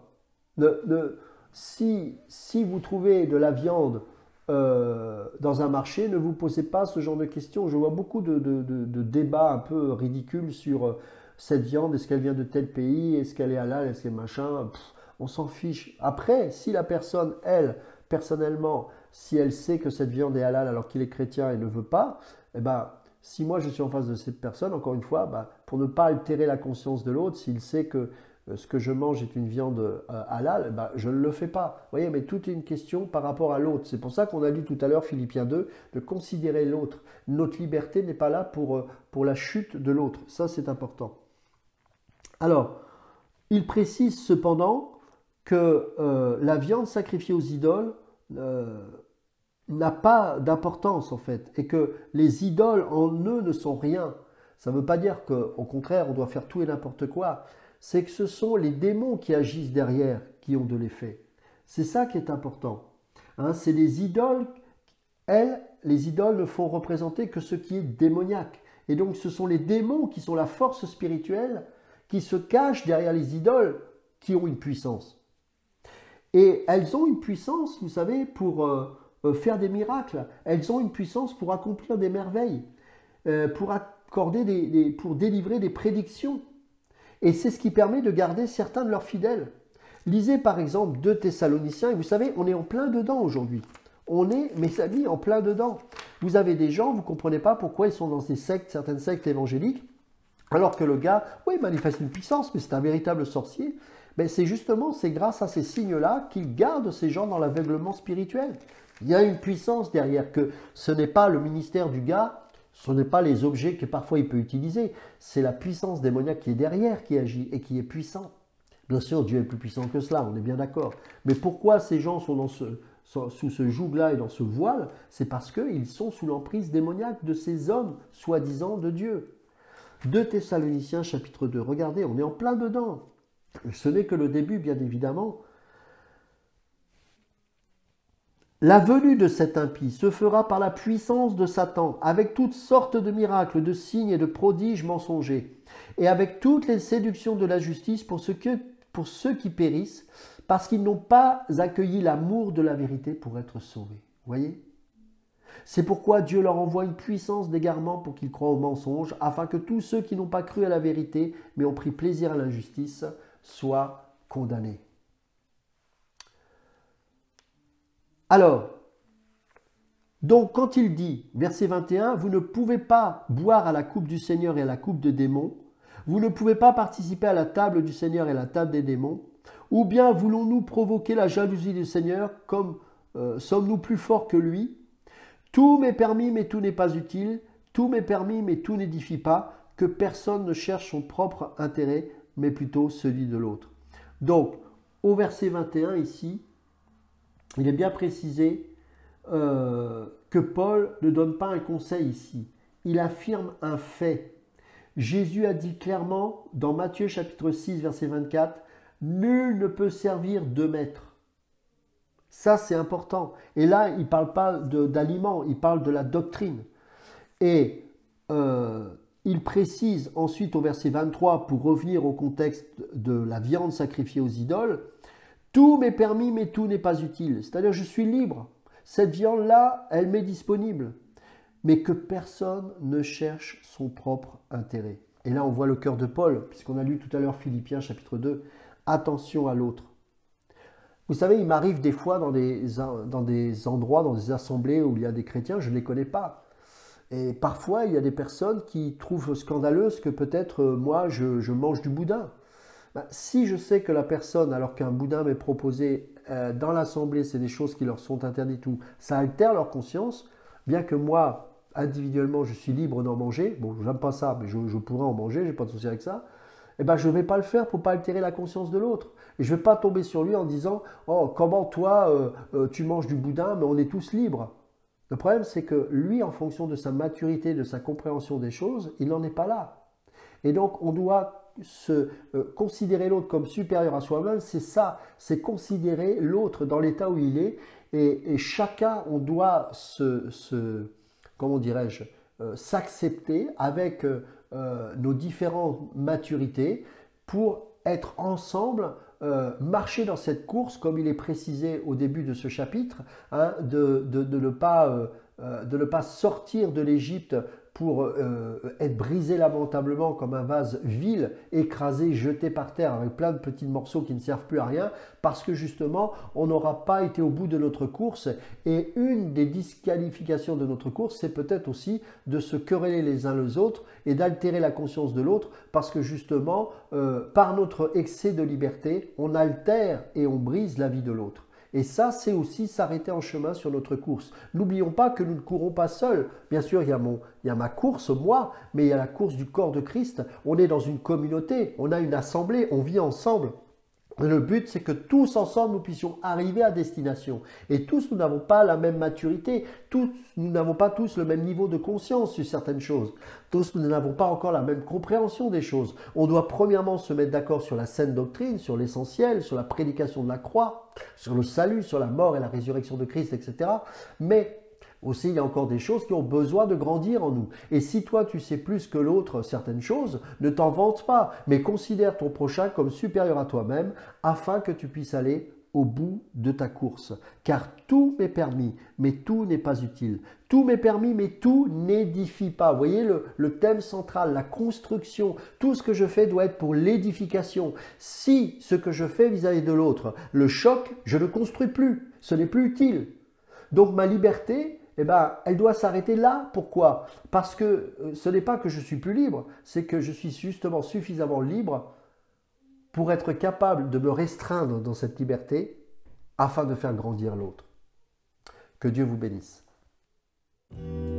Si vous trouvez de la viande dans un marché, ne vous posez pas ce genre de questions. Je vois beaucoup de débats un peu ridicules sur cette viande, est-ce qu'elle vient de tel pays, est-ce qu'elle est halal, est-ce qu'elle est machin. On s'en fiche. Après, si la personne, elle, personnellement, si elle sait que cette viande est halal alors qu'il est chrétien et ne veut pas, eh ben, si moi je suis en face de cette personne, encore une fois, pour ne pas altérer la conscience de l'autre, s'il sait que ce que je mange est une viande halal, je ne le fais pas. Vous voyez, mais tout est une question par rapport à l'autre. C'est pour ça qu'on a dit tout à l'heure, Philippiens 2, de considérer l'autre. Notre liberté n'est pas là pour la chute de l'autre. Ça, c'est important. Alors, il précise cependant que la viande sacrifiée aux idoles n'a pas d'importance en fait, et que les idoles en eux ne sont rien. Ça ne veut pas dire qu'au contraire on doit faire tout et n'importe quoi, c'est que ce sont les démons qui agissent derrière qui ont de l'effet. C'est ça qui est important. C'est les idoles, les idoles ne font représenter que ce qui est démoniaque. Et donc ce sont les démons qui sont la force spirituelle qui se cachent derrière les idoles qui ont une puissance. Et elles ont une puissance, vous savez, pour faire des miracles. Elles ont une puissance pour accomplir des merveilles, pour délivrer des prédictions. Et c'est ce qui permet de garder certains de leurs fidèles. Lisez par exemple 2 Thessaloniciens, et vous savez, on est en plein dedans aujourd'hui. On est, mes amis, en plein dedans. Vous avez des gens, vous ne comprenez pas pourquoi ils sont dans des sectes, certaines sectes évangéliques, alors que le gars, oui, il manifeste une puissance, mais c'est un véritable sorcier. Mais c'est grâce à ces signes-là qu'il garde ces gens dans l'aveuglement spirituel. Il y a une puissance derrière, que ce n'est pas le ministère du gars, ce n'est pas les objets que parfois il peut utiliser, c'est la puissance démoniaque qui est derrière qui agit et qui est puissant. Bien sûr, Dieu est plus puissant que cela, on est bien d'accord. Mais pourquoi ces gens sont sous ce joug-là et dans ce voile? C'est parce qu'ils sont sous l'emprise démoniaque de ces hommes, soi-disant de Dieu. 2 Thessaloniciens chapitre 2, regardez, on est en plein dedans. Ce n'est que le début, bien évidemment. La venue de cet impie se fera par la puissance de Satan, avec toutes sortes de miracles, de signes et de prodiges mensongers, et avec toutes les séductions de la justice pour ceux qui périssent, parce qu'ils n'ont pas accueilli l'amour de la vérité pour être sauvés. Voyez ? C'est pourquoi Dieu leur envoie une puissance d'égarement pour qu'ils croient au mensonge, afin que tous ceux qui n'ont pas cru à la vérité, mais ont pris plaisir à l'injustice, soient condamnés. Alors, donc quand il dit, verset 21, vous ne pouvez pas boire à la coupe du Seigneur et à la coupe des démons, vous ne pouvez pas participer à la table du Seigneur et à la table des démons, ou bien voulons-nous provoquer la jalousie du Seigneur comme sommes-nous plus forts que lui? Tout m'est permis, mais tout n'est pas utile. Tout m'est permis, mais tout n'édifie pas. Que personne ne cherche son propre intérêt, mais plutôt celui de l'autre. Donc, au verset 21 ici, il est bien précisé que Paul ne donne pas un conseil ici. Il affirme un fait. Jésus a dit clairement dans Matthieu chapitre 6, verset 24, « Nul ne peut servir deux maîtres. » Ça, c'est important. Et là, il ne parle pas d'aliments, il parle de la doctrine. Et il précise ensuite au verset 23, pour revenir au contexte de la viande sacrifiée aux idoles, « Tout m'est permis, mais tout n'est pas utile. » C'est-à-dire, je suis libre. Cette viande-là, elle m'est disponible. Mais que personne ne cherche son propre intérêt. Et là, on voit le cœur de Paul, puisqu'on a lu tout à l'heure Philippiens chapitre 2. Attention à l'autre. Vous savez, il m'arrive des fois dans des endroits, dans des assemblées où il y a des chrétiens, je ne les connais pas. Et parfois, il y a des personnes qui trouvent scandaleuse que peut-être moi, je mange du boudin. Ben, si je sais que la personne, alors qu'un boudin m'est proposé dans l'assemblée, c'est des choses qui leur sont interdites ou ça altère leur conscience, bien que moi, individuellement, je suis libre d'en manger, bon, j'aime pas ça, mais je pourrais en manger, j'ai pas de souci avec ça, eh ben, je ne vais pas le faire pour ne pas altérer la conscience de l'autre. Et je ne vais pas tomber sur lui en disant « Oh, comment toi, tu manges du boudin, mais on est tous libres ». Le problème, c'est que lui, en fonction de sa maturité, de sa compréhension des choses, il n'en est pas là. Et donc, on doit considérer l'autre comme supérieur à soi-même, c'est ça, c'est considérer l'autre dans l'état où il est. Et chacun, on doit comment dirais-je, s'accepter avec nos différentes maturités pour être ensemble, marcher dans cette course, comme il est précisé au début de ce chapitre, hein, de ne pas sortir de l'Égypte pour être brisé lamentablement comme un vase vil, écrasé, jeté par terre avec plein de petits morceaux qui ne servent plus à rien, parce que justement, on n'aura pas été au bout de notre course. Et une des disqualifications de notre course, c'est peut-être aussi de se quereller les uns les autres et d'altérer la conscience de l'autre, parce que justement, par notre excès de liberté, on altère et on brise la vie de l'autre. Et ça, c'est aussi s'arrêter en chemin sur notre course. N'oublions pas que nous ne courons pas seuls. Bien sûr, il y a ma course, moi, mais il y a la course du corps de Christ. On est dans une communauté, on a une assemblée, on vit ensemble. Et le but, c'est que tous ensemble, nous puissions arriver à destination. Et tous, nous n'avons pas la même maturité. Tous, nous n'avons pas tous le même niveau de conscience sur certaines choses. Tous, nous n'avons pas encore la même compréhension des choses. On doit premièrement se mettre d'accord sur la saine doctrine, sur l'essentiel, sur la prédication de la croix, sur le salut, sur la mort et la résurrection de Christ, etc. Mais aussi, il y a encore des choses qui ont besoin de grandir en nous. Et si toi, tu sais plus que l'autre certaines choses, ne t'en vante pas, mais considère ton prochain comme supérieur à toi-même, afin que tu puisses aller au bout de ta course. Car tout m'est permis, mais tout n'est pas utile. Tout m'est permis, mais tout n'édifie pas. Vous voyez le thème central, la construction. Tout ce que je fais doit être pour l'édification. Si ce que je fais vis-à-vis de l'autre le choque, je ne construis plus. Ce n'est plus utile. Donc ma liberté, eh ben, elle doit s'arrêter là. Pourquoi? Parce que ce n'est pas que je suis plus libre, c'est que je suis justement suffisamment libre pour être capable de me restreindre dans cette liberté afin de faire grandir l'autre. Que Dieu vous bénisse.